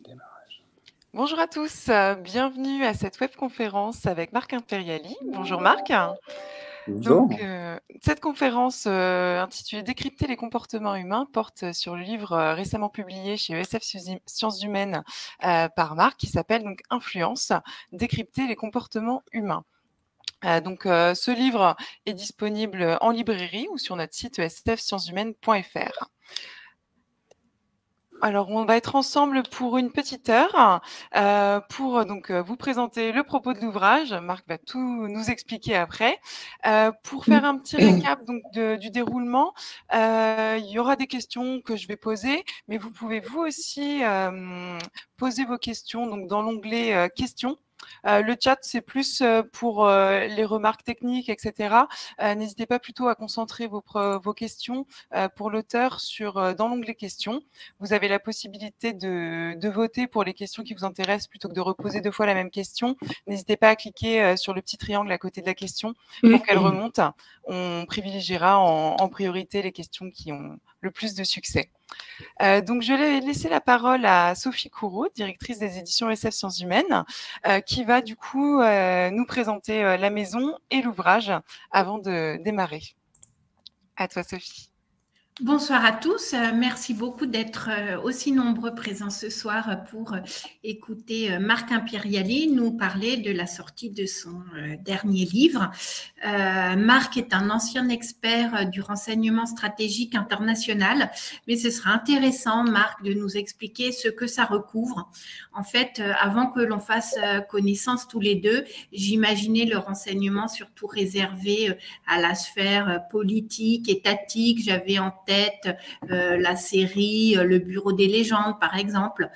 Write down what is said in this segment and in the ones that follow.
Démarrage. Bonjour à tous, bienvenue à cette webconférence avec Marc Imperiali. Bonjour Marc. Donc, Bonjour. cette conférence intitulée Décrypter les comportements humains porte sur le livre récemment publié chez ESF Sciences Humaines par Marc qui s'appelle donc Influence, décrypter les comportements humains. Ce livre est disponible en librairie ou sur notre site esfscienceshumaines.fr. Alors, on va être ensemble pour une petite heure pour vous présenter le propos de l'ouvrage. Marc va tout nous expliquer après. Pour faire un petit récap donc du déroulement, il y aura des questions que je vais poser, mais vous pouvez vous aussi poser vos questions donc dans l'onglet questions. Le chat, c'est plus pour les remarques techniques, etc. N'hésitez pas plutôt à concentrer vos questions pour l'auteur dans l'onglet questions. Vous avez la possibilité de voter pour les questions qui vous intéressent plutôt que de reposer 2 fois la même question. N'hésitez pas à cliquer sur le petit triangle à côté de la question pour qu'elle remonte. On privilégiera en priorité les questions qui ont le plus de succès. Donc, je vais laisser la parole à Sophie Couraud, directrice des éditions ESF Sciences Humaines, qui va du coup nous présenter la maison et l'ouvrage avant de démarrer. À toi, Sophie. Bonsoir à tous. Merci beaucoup d'être aussi nombreux présents ce soir pour écouter Marc Imperiali nous parler de la sortie de son dernier livre. Marc est un ancien expert du renseignement stratégique international, mais ce sera intéressant, Marc, de nous expliquer ce que ça recouvre. En fait, avant que l'on fasse connaissance tous les deux, j'imaginais le renseignement surtout réservé à la sphère politique, étatique. J'avais en tête la série Le Bureau des légendes, par exemple.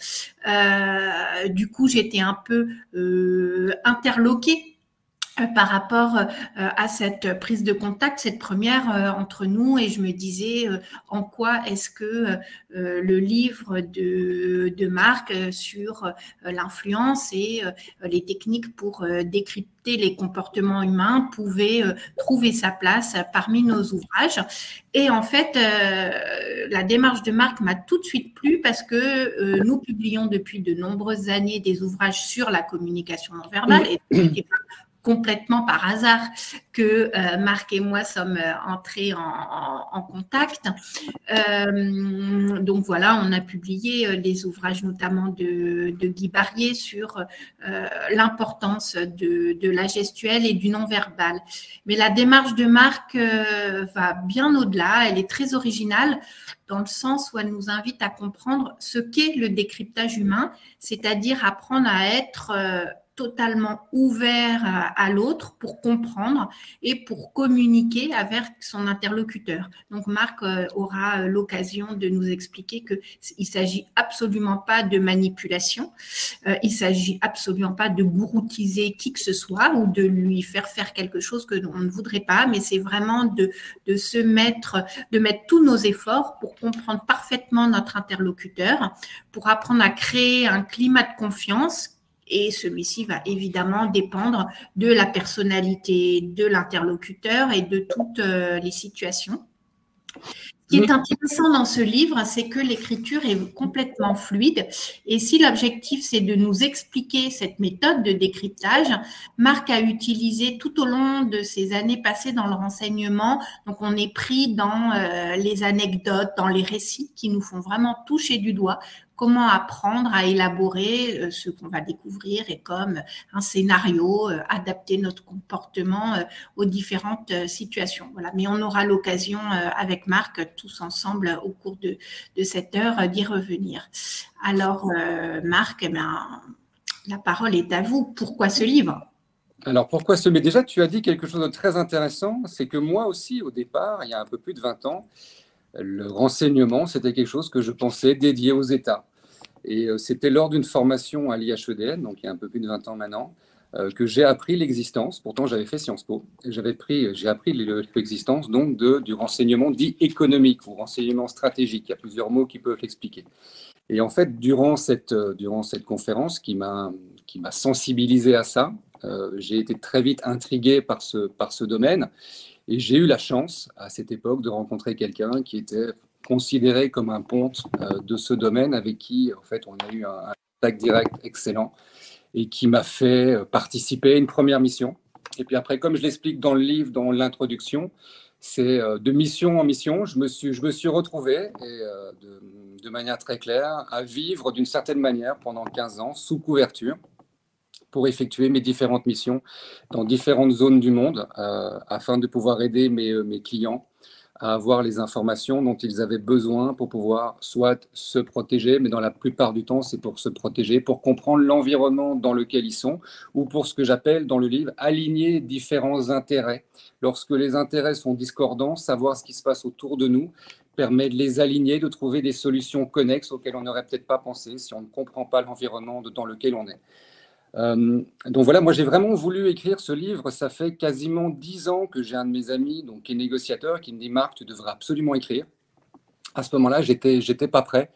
Du coup, j'étais un peu interloquée par rapport à cette prise de contact, cette première entre nous, et je me disais en quoi est-ce que le livre de Marc sur l'influence et les techniques pour décrypter les comportements humains pouvait trouver sa place parmi nos ouvrages. Et en fait, la démarche de Marc m'a tout de suite plu parce que nous publions depuis de nombreuses années des ouvrages sur la communication non verbale et c'était pas complètement par hasard que Marc et moi sommes entrés en contact. Donc voilà, on a publié des ouvrages notamment de Guy Barrier sur l'importance de la gestuelle et du non-verbal. Mais la démarche de Marc va bien au-delà, elle est très originale dans le sens où elle nous invite à comprendre ce qu'est le décryptage humain, c'est-à-dire apprendre à être totalement ouvert à l'autre pour comprendre et pour communiquer avec son interlocuteur. Donc, Marc aura l'occasion de nous expliquer qu'il ne s'agit absolument pas de manipulation, il ne s'agit absolument pas de gouroutiser qui que ce soit ou de lui faire faire quelque chose que l'on ne voudrait pas, mais c'est vraiment de mettre tous nos efforts pour comprendre parfaitement notre interlocuteur, pour apprendre à créer un climat de confiance. Et celui-ci va évidemment dépendre de la personnalité de l'interlocuteur et de toutes les situations. Ce qui est intéressant dans ce livre, c'est que l'écriture est complètement fluide. Et si l'objectif, c'est de nous expliquer cette méthode de décryptage, Marc a utilisé tout au long de ces années passées dans le renseignement. Donc, on est pris dans les anecdotes, dans les récits qui nous font vraiment toucher du doigt comment apprendre à élaborer ce qu'on va découvrir et comme un scénario, adapter notre comportement aux différentes situations. Voilà. Mais on aura l'occasion avec Marc, tous ensemble, au cours de cette heure, d'y revenir. Alors, Marc, la parole est à vous. Pourquoi ce livre ? Alors, pourquoi ce livre ? Déjà, tu as dit quelque chose de très intéressant, c'est que moi aussi, au départ, il y a un peu plus de 20 ans, le renseignement, c'était quelque chose que je pensais dédié aux États. Et c'était lors d'une formation à l'IHEDN, donc il y a un peu plus de 20 ans maintenant, que j'ai appris l'existence. Pourtant, j'avais fait Sciences Po. J'ai appris l'existence donc du renseignement dit économique ou renseignement stratégique. Il y a plusieurs mots qui peuvent l'expliquer. Et en fait, durant cette conférence qui m'a sensibilisé à ça, j'ai été très vite intrigué par ce domaine. Et j'ai eu la chance, à cette époque, de rencontrer quelqu'un qui était considéré comme un ponte de ce domaine, avec qui, en fait, on a eu un contact direct excellent et qui m'a fait participer à une première mission. Et puis après, comme je l'explique dans le livre, dans l'introduction, c'est de mission en mission, je me suis retrouvé, et de manière très claire, à vivre d'une certaine manière pendant 15 ans, sous couverture, pour effectuer mes différentes missions dans différentes zones du monde, afin de pouvoir aider mes clients à avoir les informations dont ils avaient besoin pour pouvoir soit se protéger, mais dans la plupart du temps, c'est pour se protéger, pour comprendre l'environnement dans lequel ils sont, ou pour ce que j'appelle dans le livre, aligner différents intérêts. Lorsque les intérêts sont discordants, savoir ce qui se passe autour de nous permet de les aligner, de trouver des solutions connexes auxquelles on n'aurait peut-être pas pensé si on ne comprend pas l'environnement dans lequel on est. Donc voilà, moi j'ai vraiment voulu écrire ce livre. Ça fait quasiment 10 ans que j'ai un de mes amis qui est négociateur qui me dit: Marc, tu devrais absolument écrire. À ce moment-là, j'étais pas prêt.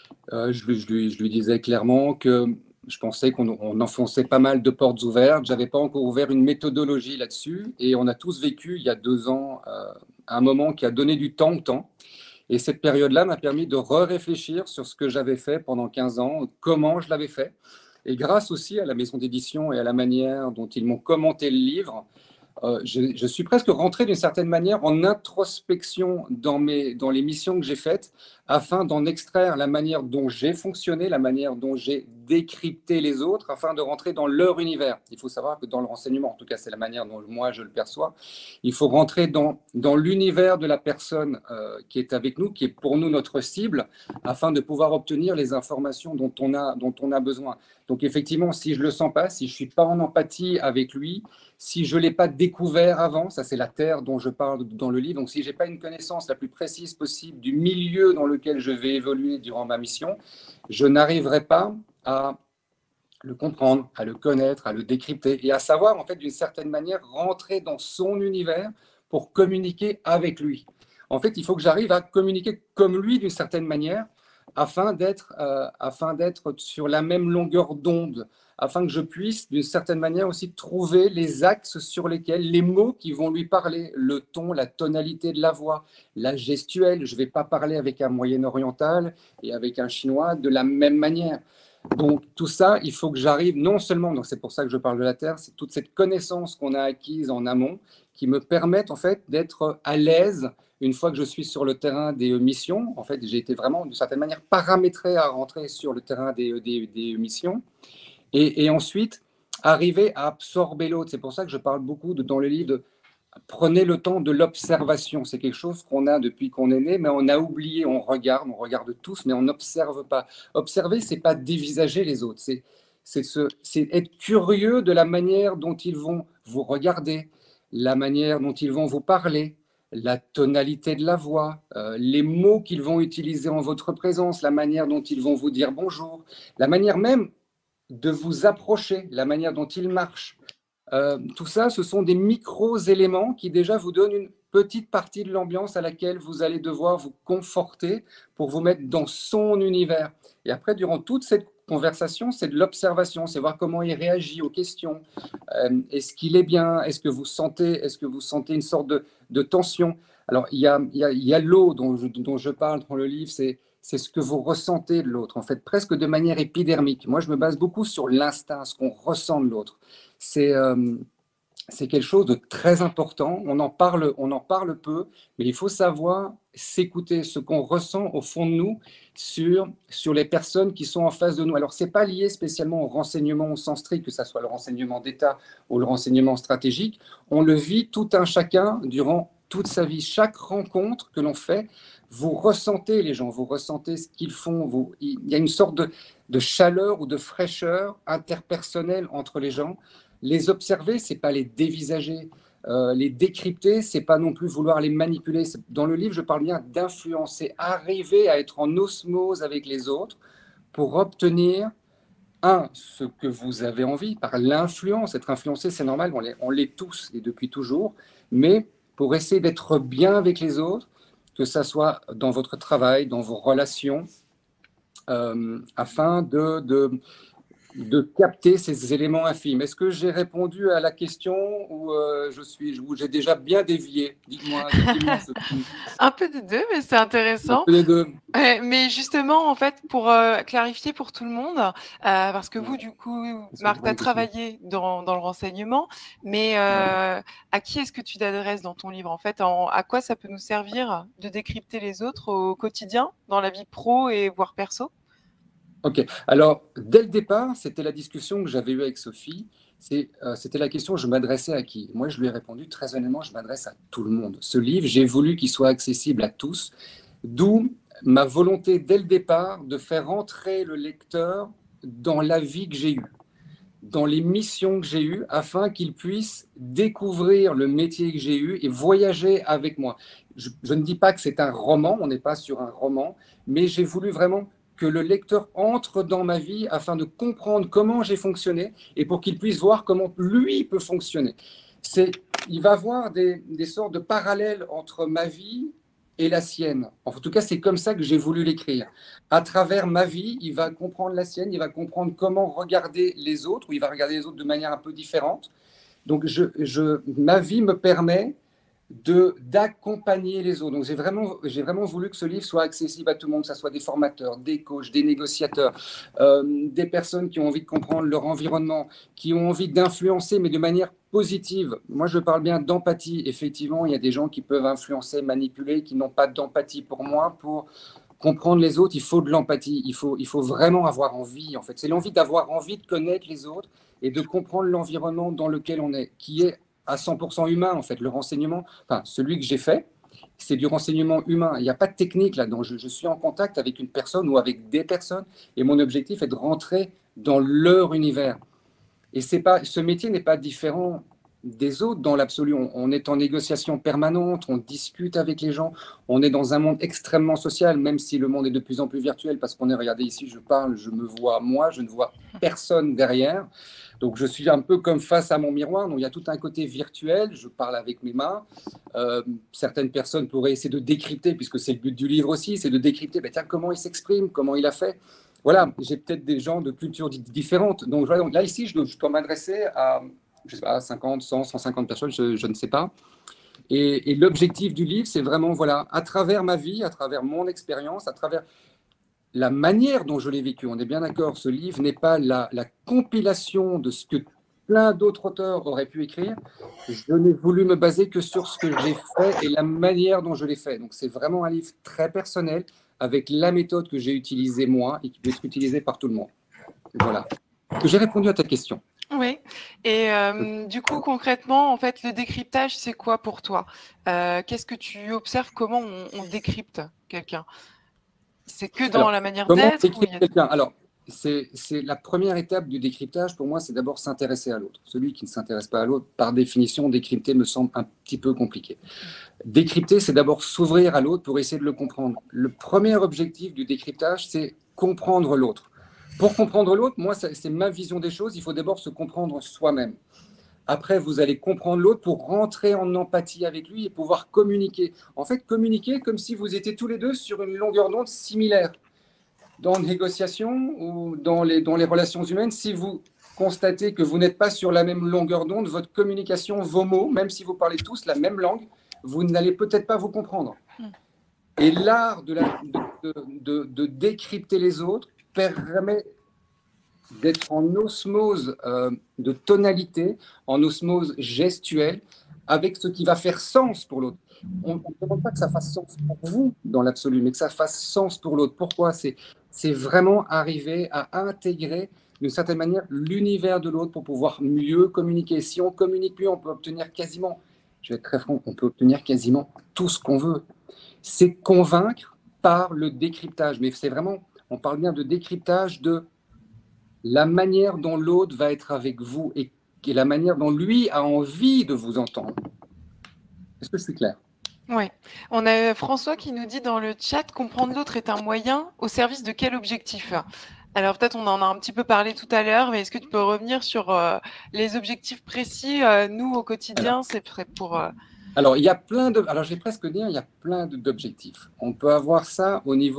Je lui disais clairement que je pensais qu'on enfonçait pas mal de portes ouvertes. J'avais pas encore ouvert une méthodologie là-dessus, et on a tous vécu il y a 2 ans un moment qui a donné du temps au temps. Et cette période-là m'a permis de réfléchir sur ce que j'avais fait pendant 15 ans, comment je l'avais fait. Et grâce aussi à la maison d'édition et à la manière dont ils m'ont commenté le livre, je suis presque rentré d'une certaine manière en introspection dans les missions que j'ai faites, afin d'en extraire la manière dont j'ai fonctionné, la manière dont j'ai décrypté les autres, afin de rentrer dans leur univers. Il faut savoir que dans le renseignement, en tout cas c'est la manière dont moi je le perçois, il faut rentrer dans l'univers de la personne qui est avec nous, qui est pour nous notre cible, afin de pouvoir obtenir les informations dont on a besoin. Donc effectivement, si je ne le sens pas, si je ne suis pas en empathie avec lui, si je ne l'ai pas découvert avant, ça c'est la terre dont je parle dans le livre, donc si je n'ai pas une connaissance la plus précise possible du milieu dans lequel je vais évoluer durant ma mission, je n'arriverai pas à le comprendre, à le connaître, à le décrypter et à savoir en fait d'une certaine manière rentrer dans son univers pour communiquer avec lui. En fait, il faut que j'arrive à communiquer comme lui d'une certaine manière, afin d'être sur la même longueur d'onde, afin que je puisse d'une certaine manière aussi trouver les axes sur lesquels les mots qui vont lui parler, le ton, la tonalité de la voix, la gestuelle. Je ne vais pas parler avec un Moyen-Oriental et avec un Chinois de la même manière. Donc tout ça, il faut que j'arrive non seulement, donc c'est pour ça que je parle de la Terre, c'est toute cette connaissance qu'on a acquise en amont qui me permettent en fait d'être à l'aise une fois que je suis sur le terrain des missions. En fait, j'ai été vraiment d'une certaine manière paramétré à rentrer sur le terrain des missions et ensuite arriver à absorber l'autre. C'est pour ça que je parle beaucoup dans le livre de prenez le temps de l'observation. C'est quelque chose qu'on a depuis qu'on est né, mais on a oublié. On regarde tous, mais on n'observe pas. Observer, c'est pas dévisager les autres. C'est être curieux de la manière dont ils vont vous regarder, la manière dont ils vont vous parler, la tonalité de la voix, les mots qu'ils vont utiliser en votre présence, la manière dont ils vont vous dire bonjour, la manière même de vous approcher, la manière dont ils marchent. Tout ça, ce sont des micro-éléments qui déjà vous donnent une petite partie de l'ambiance à laquelle vous allez devoir vous conforter pour vous mettre dans son univers. Et après, durant toute cette conversation, c'est de l'observation, c'est voir comment il réagit aux questions. Est-ce qu'il est bien? Est-ce que vous sentez une sorte de tension? Alors, il y a l'eau dont je parle dans le livre, c'est ce que vous ressentez de l'autre, en fait, presque de manière épidermique. Moi, je me base beaucoup sur l'instinct, ce qu'on ressent de l'autre. C'est quelque chose de très important. On en parle peu, mais il faut savoir s'écouter, ce qu'on ressent au fond de nous sur les personnes qui sont en face de nous. Alors, ce n'est pas lié spécialement au renseignement au sens strict, que ce soit le renseignement d'État ou le renseignement stratégique. On le vit tout un chacun durant toute sa vie. Chaque rencontre que l'on fait, vous ressentez les gens, vous ressentez ce qu'ils font. Il y a une sorte de chaleur ou de fraîcheur interpersonnelle entre les gens. Les observer, ce n'est pas les dévisager. Les décrypter, ce n'est pas non plus vouloir les manipuler. Dans le livre, je parle bien d'influencer, arriver à être en osmose avec les autres pour obtenir, ce que vous avez envie, par l'influence. Être influencé, c'est normal, on l'est tous et depuis toujours, mais pour essayer d'être bien avec les autres, que ça soit dans votre travail, dans vos relations, afin de capter ces éléments infimes. Est-ce que j'ai répondu à la question ou ou j'ai déjà bien dévié? Dites-moi, Sophie. Un peu des deux, mais c'est Un intéressant. peu les deux. Ouais, mais justement, en fait, pour clarifier pour tout le monde, parce que vous, du coup, Marc, tu as travaillé dans le renseignement, mais à qui est-ce que tu t'adresses dans ton livre? En fait, à quoi ça peut nous servir de décrypter les autres au quotidien, dans la vie pro et voire perso? Ok, alors dès le départ, c'était la discussion que j'avais eue avec Sophie. C'était la question, je m'adressais à qui? Moi, je lui ai répondu très honnêtement, je m'adresse à tout le monde. Ce livre, j'ai voulu qu'il soit accessible à tous, d'où ma volonté dès le départ de faire entrer le lecteur dans la vie que j'ai eue, dans les missions que j'ai eues, afin qu'il puisse découvrir le métier que j'ai eu et voyager avec moi. Je ne dis pas que c'est un roman, on n'est pas sur un roman, mais j'ai voulu vraiment que le lecteur entre dans ma vie afin de comprendre comment j'ai fonctionné et pour qu'il puisse voir comment lui peut fonctionner. Il va voir des sortes de parallèles entre ma vie et la sienne. En tout cas, c'est comme ça que j'ai voulu l'écrire. À travers ma vie, il va comprendre la sienne, il va comprendre comment regarder les autres, ou il va regarder les autres de manière un peu différente. Donc, ma vie me permet d'accompagner les autres. Donc, j'ai vraiment voulu que ce livre soit accessible à tout le monde, que ce soit des formateurs, des coachs, des négociateurs, des personnes qui ont envie de comprendre leur environnement, qui ont envie d'influencer, mais de manière positive. Moi, je parle bien d'empathie. Effectivement, il y a des gens qui peuvent influencer, manipuler, qui n'ont pas d'empathie. Pour moi, pour comprendre les autres, il faut de l'empathie. Il faut vraiment avoir envie, en fait. C'est l'envie d'avoir envie de connaître les autres et de comprendre l'environnement dans lequel on est, qui est à 100% humain, en fait. Le renseignement, enfin, celui que j'ai fait, c'est du renseignement humain. Il n'y a pas de technique là-dedans. Je suis en contact avec une personne ou avec des personnes et mon objectif est de rentrer dans leur univers. Et ce métier n'est pas différent des autres dans l'absolu. On est en négociation permanente, on discute avec les gens, on est dans un monde extrêmement social, même si le monde est de plus en plus virtuel, parce qu'on est, regardez ici, je parle, je me vois moi, je ne vois personne derrière. Donc, je suis un peu comme face à mon miroir. Donc, il y a tout un côté virtuel. Je parle avec mes mains. Certaines personnes pourraient essayer de décrypter, puisque c'est le but du livre aussi, c'est de décrypter tiens, comment il s'exprime, comment il a fait. Voilà, j'ai peut-être des gens de cultures différentes. Donc, voilà, donc là, ici, je dois m'adresser à, je sais pas, 50, 100, 150 personnes, je ne sais pas. Et l'objectif du livre, c'est vraiment, voilà, à travers ma vie, à travers mon expérience, à travers la manière dont je l'ai vécu. On est bien d'accord, ce livre n'est pas la compilation de ce que plein d'autres auteurs auraient pu écrire. Je n'ai voulu me baser que sur ce que j'ai fait et la manière dont je l'ai fait. Donc, c'est vraiment un livre très personnel avec la méthode que j'ai utilisée moi et qui peut être utilisée par tout le monde. Voilà. J'ai répondu à ta question. Oui. Et du coup, concrètement, en fait, le décryptage, c'est quoi pour toi? Qu'est-ce que tu observes? Comment on décrypte quelqu'un? C'est que dans la manière d'être? Décrypter quelqu'un? Alors, c'est la première étape du décryptage, pour moi, c'est d'abord s'intéresser à l'autre. Celui qui ne s'intéresse pas à l'autre, par définition, décrypter me semble un petit peu compliqué. Décrypter, c'est d'abord s'ouvrir à l'autre pour essayer de le comprendre. Le premier objectif du décryptage, c'est comprendre l'autre. Pour comprendre l'autre, moi, c'est ma vision des choses, il faut d'abord se comprendre soi-même. Après, vous allez comprendre l'autre pour rentrer en empathie avec lui et pouvoir communiquer. En fait, communiquer comme si vous étiez tous les deux sur une longueur d'onde similaire. Dans les négociations ou dans les relations humaines, si vous constatez que vous n'êtes pas sur la même longueur d'onde, votre communication, vos mots, même si vous parlez tous la même langue, vous n'allez peut-être pas vous comprendre. Et l'art de décrypter les autres permet d'être en osmose de tonalité, en osmose gestuelle, avec ce qui va faire sens pour l'autre. On ne demande pas que ça fasse sens pour vous dans l'absolu, mais que ça fasse sens pour l'autre. Pourquoi? C'est vraiment arriver à intégrer d'une certaine manière l'univers de l'autre pour pouvoir mieux communiquer. Si on communique mieux, on peut obtenir quasiment, je vais être très franc, on peut obtenir quasiment tout ce qu'on veut. C'est convaincre par le décryptage, mais c'est vraiment, on parle bien de décryptage de la manière dont l'autre va être avec vous et la manière dont lui a envie de vous entendre. Est-ce que je suis clair? Oui. On a François qui nous dit dans le chat, comprendre l'autre est un moyen au service de quel objectif? Alors peut-être on en a un petit peu parlé tout à l'heure, mais est-ce que tu peux revenir sur les objectifs précis? Nous, au quotidien, c'est prêt pour... Alors, il y a plein de... Alors, je vais presque dire, il y a plein d'objectifs. On peut avoir ça au niveau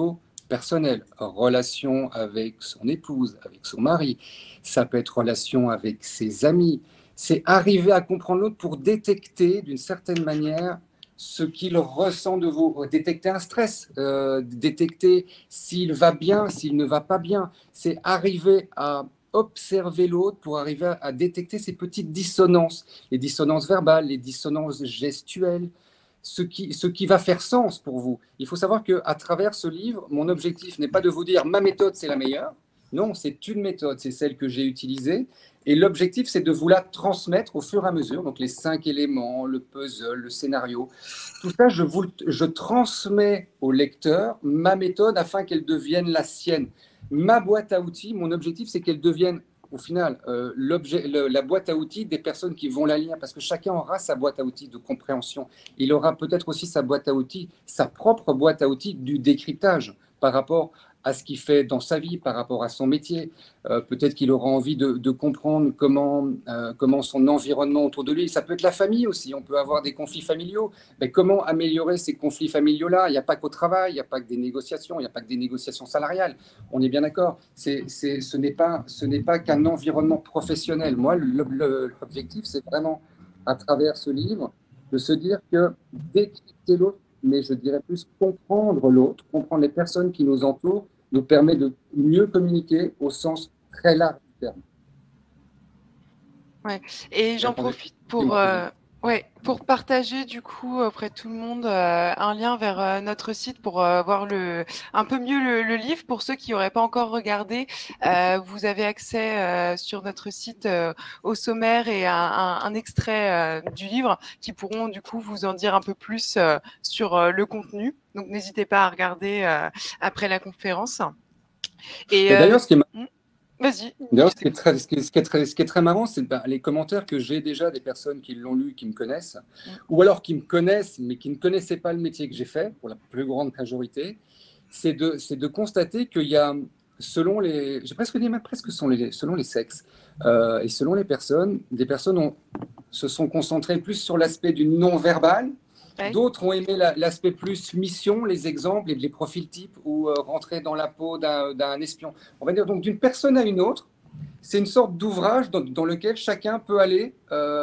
personnelle, relation avec son épouse, avec son mari, ça peut être relation avec ses amis. C'est arriver à comprendre l'autre pour détecter d'une certaine manière ce qu'il ressent de vous, détecter un stress, détecter s'il va bien, s'il ne va pas bien. C'est arriver à observer l'autre pour arriver à détecter ces petites dissonances, les dissonances verbales, les dissonances gestuelles, ce qui va faire sens pour vous. Il faut savoir qu'à travers ce livre, mon objectif n'est pas de vous dire ma méthode c'est la meilleure. Non, c'est une méthode, c'est celle que j'ai utilisée. Et l'objectif, c'est de vous la transmettre au fur et à mesure. Donc les 5 éléments, le puzzle, le scénario, tout ça, je transmets au lecteur ma méthode afin qu'elle devienne la sienne. Ma boîte à outils, mon objectif, c'est qu'elle devienne au final la boîte à outils des personnes qui vont la lire, parce que chacun aura sa boîte à outils de compréhension. Il aura peut-être aussi sa boîte à outils, sa propre boîte à outils du décryptage par rapport à ce qu'il fait dans sa vie, par rapport à son métier. Peut-être qu'il aura envie de comprendre comment son environnement autour de lui, ça peut être la famille aussi, on peut avoir des conflits familiaux. Mais comment améliorer ces conflits familiaux-là? Il n'y a pas qu'au travail, il n'y a pas que des négociations, il n'y a pas que des négociations salariales. On est bien d'accord. Ce n'est pas qu'un environnement professionnel. Moi, l'objectif, c'est vraiment, à travers ce livre, de se dire que décrypter l'autre, mais je dirais plus comprendre l'autre, comprendre les personnes qui nous entourent, nous permet de mieux communiquer au sens très large du terme. Ouais. Et j'en profite pour partager du coup auprès de tout le monde un lien vers notre site pour voir un peu mieux le livre. Pour ceux qui n'auraient pas encore regardé, vous avez accès sur notre site au sommaire et un extrait du livre qui pourront du coup vous en dire un peu plus sur le contenu. Donc n'hésitez pas à regarder après la conférence. Et d'ailleurs, ce qui est Vas-y. D'ailleurs, ce qui est très marrant, c'est les commentaires que j'ai déjà des personnes qui l'ont lu, qui me connaissent, ou alors qui me connaissent, mais qui ne connaissaient pas le métier que j'ai fait, pour la plus grande majorité, c'est de constater qu'il y a, selon les, j'ai presque dit même presque selon les sexes, et selon les personnes, des personnes se sont concentrées plus sur l'aspect du non-verbal. Ouais. D'autres ont aimé l'aspect plus mission, les exemples et les profils types ou rentrer dans la peau d'un espion. On va dire donc d'une personne à une autre, c'est une sorte d'ouvrage dans lequel chacun peut aller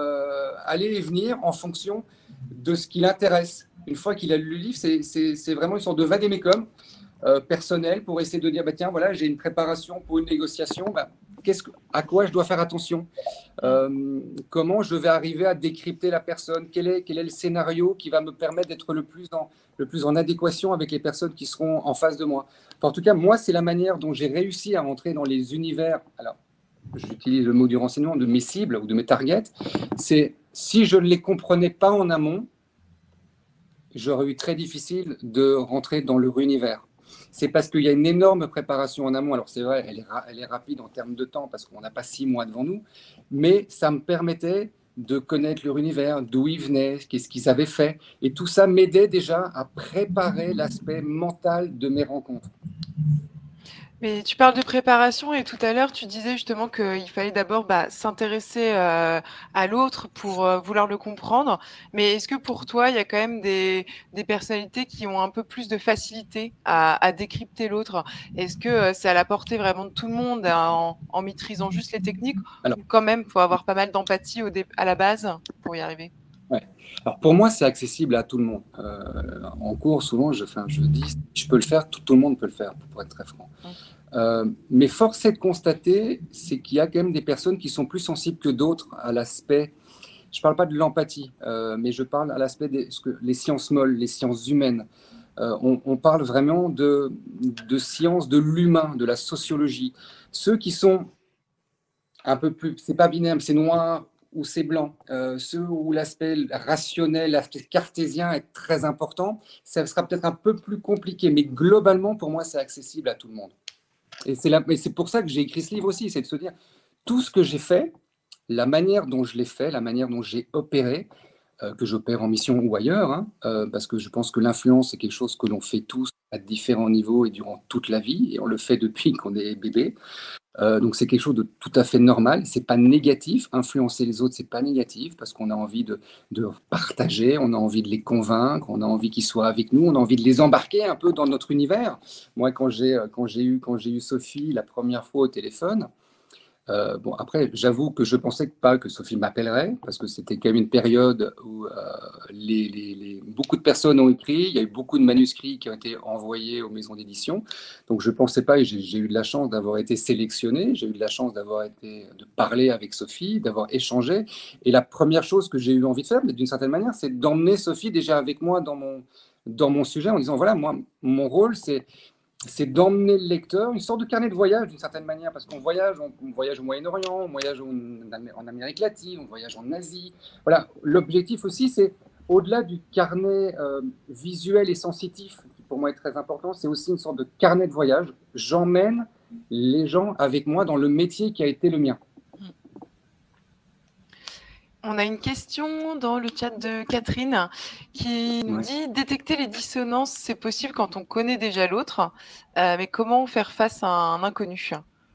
et venir en fonction de ce qui l'intéresse. Une fois qu'il a lu le livre, c'est vraiment une sorte de vade-mecum personnel pour essayer de dire bah, tiens, voilà, j'ai une préparation pour une négociation. Bah, à quoi je dois faire attention, comment je vais arriver à décrypter la personne, quel est le scénario qui va me permettre d'être le plus en adéquation avec les personnes qui seront en face de moi. Enfin, en tout cas, moi, c'est la manière dont j'ai réussi à rentrer dans les univers, alors j'utilise le mot du renseignement, de mes cibles ou de mes targets, c'est si je ne les comprenais pas en amont, j'aurais eu très difficile de rentrer dans leur univers. C'est parce qu'il y a une énorme préparation en amont. Alors c'est vrai, elle est rapide en termes de temps parce qu'on n'a pas 6 mois devant nous, mais ça me permettait de connaître leur univers, d'où ils venaient, qu'est-ce qu'ils avaient fait. Et tout ça m'aidait déjà à préparer l'aspect mental de mes rencontres. Mais tu parles de préparation et tout à l'heure, tu disais justement qu'il fallait d'abord s'intéresser à l'autre pour vouloir le comprendre. Mais est-ce que pour toi, il y a quand même des personnalités qui ont un peu plus de facilité à décrypter l'autre? Est-ce que c'est à la portée vraiment de tout le monde en maîtrisant juste les techniques? Alors, ou quand même, il faut avoir pas mal d'empathie à la base pour y arriver? Ouais. Alors pour moi, c'est accessible à tout le monde. En cours, souvent, je dis, je peux le faire, tout le monde peut le faire, pour être très franc. Mais force est de constater, c'est qu'il y a quand même des personnes qui sont plus sensibles que d'autres à l'aspect, je ne parle pas de l'empathie, mais je parle à l'aspect les sciences molles, les sciences humaines. On parle vraiment de sciences de l'humain, de la sociologie. Ceux qui sont un peu plus, c'est pas binaire, c'est noir ou c'est blanc, ceux où l'aspect rationnel, l'aspect cartésien est très important, ça sera peut-être un peu plus compliqué, mais globalement, pour moi, c'est accessible à tout le monde. Et c'est pour ça que j'ai écrit ce livre aussi, c'est de se dire, tout ce que j'ai fait, la manière dont je l'ai fait, la manière dont j'ai opéré, que j'opère en mission ou ailleurs, hein, parce que je pense que l'influence, c'est quelque chose que l'on fait tous à différents niveaux et durant toute la vie, et on le fait depuis qu'on est bébé. Donc c'est quelque chose de tout à fait normal, c'est pas négatif. Influencer les autres, c'est pas négatif parce qu'on a envie de partager, on a envie de les convaincre, on a envie qu'ils soient avec nous, on a envie de les embarquer un peu dans notre univers. Moi, quand j'ai eu Sophie la première fois au téléphone, bon, après, j'avoue que je pensais pas que Sophie m'appellerait, parce que c'était quand même une période où beaucoup de personnes ont écrit, il y a eu beaucoup de manuscrits qui ont été envoyés aux maisons d'édition. Donc, je ne pensais pas, et j'ai eu de la chance d'avoir été sélectionné, j'ai eu de la chance de parler avec Sophie, d'avoir échangé. Et la première chose que j'ai eu envie de faire, mais d'une certaine manière, c'est d'emmener Sophie déjà avec moi dans mon sujet, en disant, voilà, moi, mon rôle, c'est d'emmener le lecteur, une sorte de carnet de voyage d'une certaine manière, parce qu'on voyage, on voyage au Moyen-Orient, on voyage en Amérique latine, on voyage en Asie. Voilà, l'objectif aussi, c'est au-delà du carnet visuel et sensitif, qui pour moi est très important, c'est aussi une sorte de carnet de voyage. J'emmène les gens avec moi dans le métier qui a été le mien. On a une question dans le chat de Catherine qui nous dit « Détecter les dissonances, c'est possible quand on connaît déjà l'autre, mais comment faire face à un inconnu ?»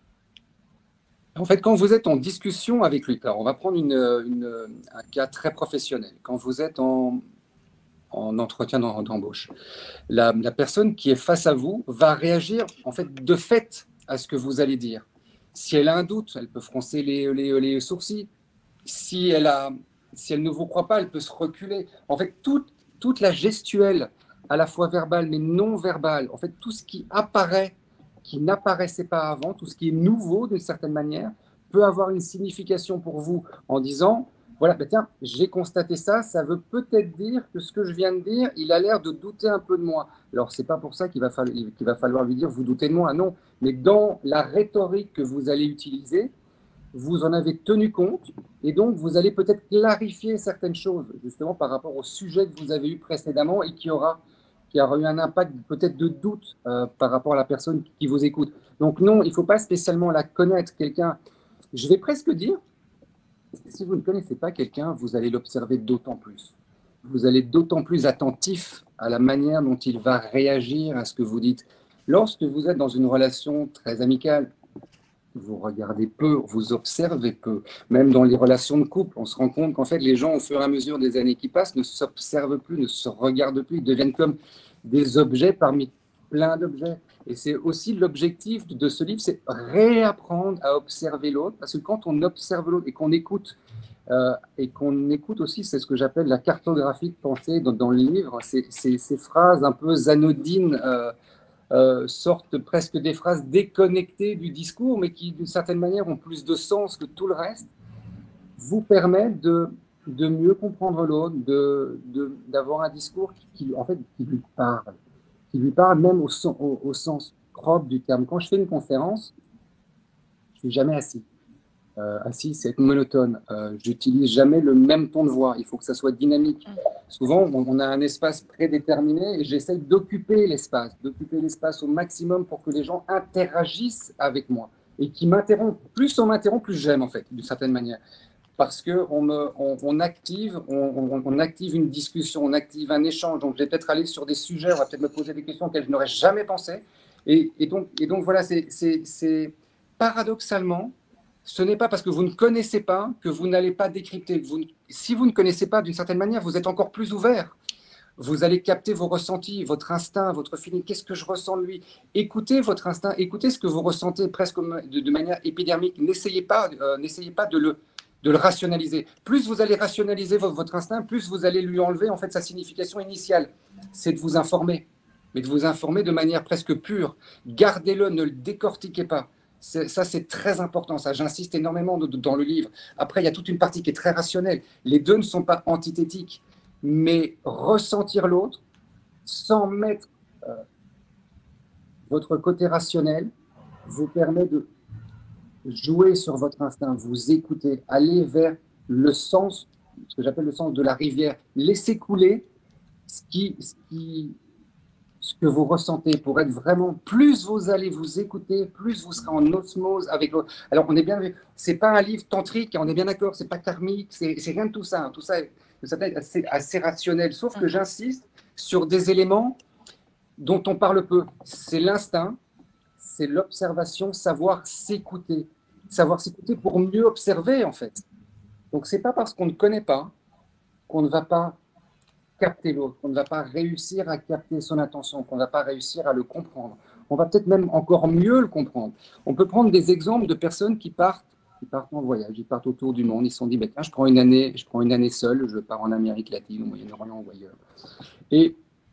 En fait, quand vous êtes en discussion avec lui, alors on va prendre un cas très professionnel. Quand vous êtes en entretien d'embauche, la personne qui est face à vous va réagir en fait de fait à ce que vous allez dire. Si elle a un doute, elle peut froncer les sourcils. Si elle ne vous croit pas, elle peut se reculer. En fait, toute la gestuelle, à la fois verbale mais non verbale, en fait, tout ce qui apparaît, qui n'apparaissait pas avant, tout ce qui est nouveau d'une certaine manière, peut avoir une signification pour vous en disant, voilà, ben tiens, j'ai constaté ça, ça veut peut-être dire que ce que je viens de dire, il a l'air de douter un peu de moi. Alors, c'est pas pour ça qu'il va falloir lui dire, vous doutez de moi, non. Mais dans la rhétorique que vous allez utiliser, vous en avez tenu compte et donc vous allez peut-être clarifier certaines choses justement par rapport au sujet que vous avez eu précédemment et qui aura eu un impact peut-être de doute par rapport à la personne qui vous écoute. Donc non, il ne faut pas spécialement la connaître, quelqu'un. Je vais presque dire, si vous ne connaissez pas quelqu'un, vous allez l'observer d'autant plus. Vous allez être d'autant plus attentif à la manière dont il va réagir à ce que vous dites. Lorsque vous êtes dans une relation très amicale, vous regardez peu, vous observez peu. Même dans les relations de couple, on se rend compte qu'en fait, les gens, au fur et à mesure des années qui passent, ne s'observent plus, ne se regardent plus. Ils deviennent comme des objets parmi plein d'objets. Et c'est aussi l'objectif de ce livre, c'est réapprendre à observer l'autre. Parce que quand on observe l'autre et qu'on écoute aussi, c'est ce que j'appelle la cartographie de pensée dans le livre, ces phrases un peu anodines, sortent presque des phrases déconnectées du discours, mais qui, d'une certaine manière, ont plus de sens que tout le reste, vous permettent de mieux comprendre l'autre, d'avoir un discours qui lui parle même au sens propre du terme. Quand je fais une conférence, je ne suis jamais assis. Assis, c'est être monotone. J'utilise jamais le même ton de voix. Il faut que ça soit dynamique. Souvent, on a un espace prédéterminé et j'essaye d'occuper l'espace au maximum pour que les gens interagissent avec moi et qui m'interrompent. Plus on m'interrompt, plus j'aime en fait, d'une certaine manière. Parce qu'on active une discussion, on active un échange. Donc, je vais peut-être aller sur des sujets, on va peut-être me poser des questions auxquelles je n'aurais jamais pensé. Et donc voilà, c'est paradoxalement, ce n'est pas parce que vous ne connaissez pas que vous n'allez pas décrypter. Si vous ne connaissez pas, d'une certaine manière, vous êtes encore plus ouvert. Vous allez capter vos ressentis, votre instinct, votre feeling. Qu'est-ce que je ressens de lui? Écoutez votre instinct, écoutez ce que vous ressentez presque de manière épidermique. N'essayez pas de le rationaliser. Plus vous allez rationaliser votre instinct, plus vous allez lui enlever en fait sa signification initiale. C'est de vous informer, mais de vous informer de manière presque pure. Gardez-le, ne le décortiquez pas. Ça, c'est très important. Ça, j'insiste énormément dans le livre. Après, il y a toute une partie qui est très rationnelle. Les deux ne sont pas antithétiques, mais ressentir l'autre sans mettre votre côté rationnel vous permet de jouer sur votre instinct, vous écouter, aller vers le sens, ce que j'appelle le sens de la rivière. Laissez couler ce que vous ressentez pour être vraiment, plus vous allez vous écouter, plus vous serez en osmose avec l'autre. Alors, on est bien, c'est pas un livre tantrique, on est bien d'accord, c'est pas karmique, c'est rien de tout ça. Tout ça est assez rationnel, sauf que j'insiste sur des éléments dont on parle peu. C'est l'instinct, c'est l'observation, savoir s'écouter pour mieux observer, en fait. Donc, ce n'est pas parce qu'on ne connaît pas qu'on ne va pas capter l'autre, qu'on ne va pas réussir à capter son attention, qu'on ne va pas réussir à le comprendre. On va peut-être même encore mieux le comprendre. On peut prendre des exemples de personnes qui partent en voyage, ils partent autour du monde, ils se sont dit, tiens, je prends une année seule, je pars en Amérique latine, au Moyen-Orient ou ailleurs. Et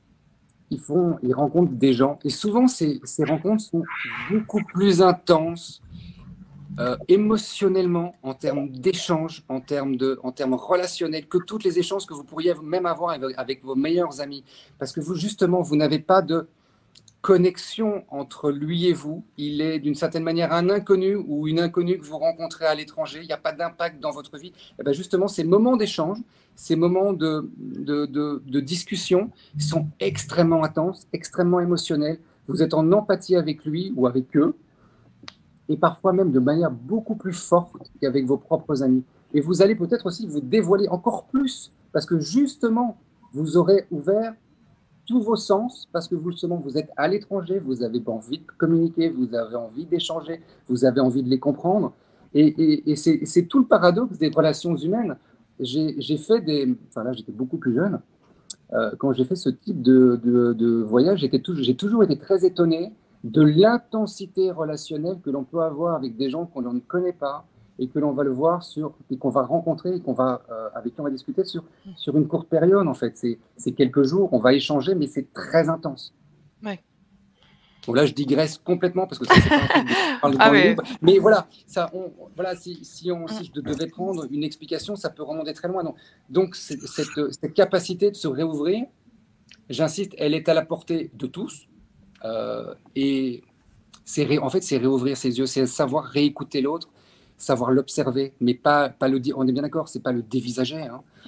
ils rencontrent des gens, et souvent ces rencontres sont beaucoup plus intenses, émotionnellement, en termes d'échanges, en termes relationnels, que toutes les échanges que vous pourriez même avoir avec vos meilleurs amis. Parce que vous n'avez pas de connexion entre lui et vous. Il est d'une certaine manière un inconnu ou une inconnue que vous rencontrez à l'étranger. Il n'y a pas d'impact dans votre vie. Et bien justement, ces moments d'échange, ces moments de discussion sont extrêmement intenses, extrêmement émotionnels. Vous êtes en empathie avec lui ou avec eux, et parfois même de manière beaucoup plus forte qu'avec vos propres amis. Et vous allez peut-être aussi vous dévoiler encore plus, parce que justement, vous aurez ouvert tous vos sens, parce que justement, vous êtes à l'étranger, vous avez envie de communiquer, vous avez envie d'échanger, vous avez envie de les comprendre. Et c'est tout le paradoxe des relations humaines. J'ai fait enfin là, j'étais beaucoup plus jeune. Quand j'ai fait ce type de voyage, j'ai toujours été très étonné de l'intensité relationnelle que l'on peut avoir avec des gens qu'on ne connaît pas et que l'on va le voir et qu'on va rencontrer et avec qui on va discuter sur une courte période, en fait. C'est quelques jours, on va échanger, mais c'est très intense. Ouais. Bon, là, je digresse complètement parce que ça, c'est pas un truc de parle devant le groupe. Mais voilà, si je devais prendre une explication, ça peut remonter très loin. Donc cette capacité de se réouvrir, j'insiste, elle est à la portée de tous. Et en fait, c'est réouvrir ses yeux, c'est savoir réécouter l'autre, savoir l'observer, mais pas le dire. On est bien d'accord, c'est pas le dévisager.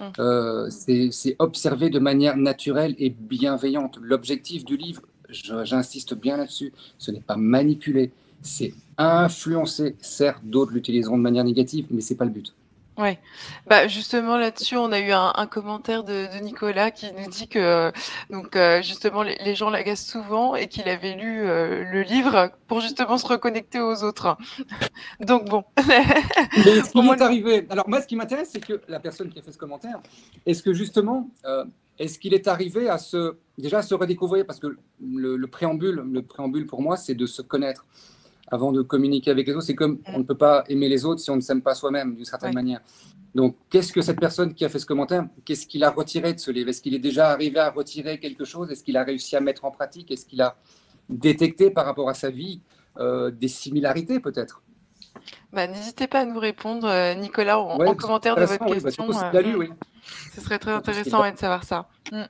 C'est observer de manière naturelle et bienveillante. L'objectif du livre, j'insiste bien là-dessus, ce n'est pas manipuler, c'est influencer. Certes, d'autres l'utiliseront de manière négative, mais c'est pas le but. Oui, justement là-dessus, on a eu un commentaire de Nicolas qui nous dit que justement les gens l'agacent souvent et qu'il avait lu le livre pour justement se reconnecter aux autres. Donc bon. Mais ce qui m'est arrivé, alors moi ce qui m'intéresse, c'est que la personne qui a fait ce commentaire, est-ce que justement, est-ce qu'il est arrivé à se redécouvrir, parce que le préambule pour moi, c'est de se connaître. Avant de communiquer avec les autres, c'est comme on ne peut pas aimer les autres si on ne s'aime pas soi-même, d'une certaine manière. Donc, qu'est-ce que cette personne qui a fait ce commentaire, qu'est-ce qu'il a retiré de ce livre? Est-ce qu'il est déjà arrivé à retirer quelque chose? Est-ce qu'il a réussi à mettre en pratique? Est-ce qu'il a détecté par rapport à sa vie des similarités peut-être? N'hésitez pas à nous répondre, Nicolas, en commentaire de votre question. Ce serait très intéressant de savoir ça.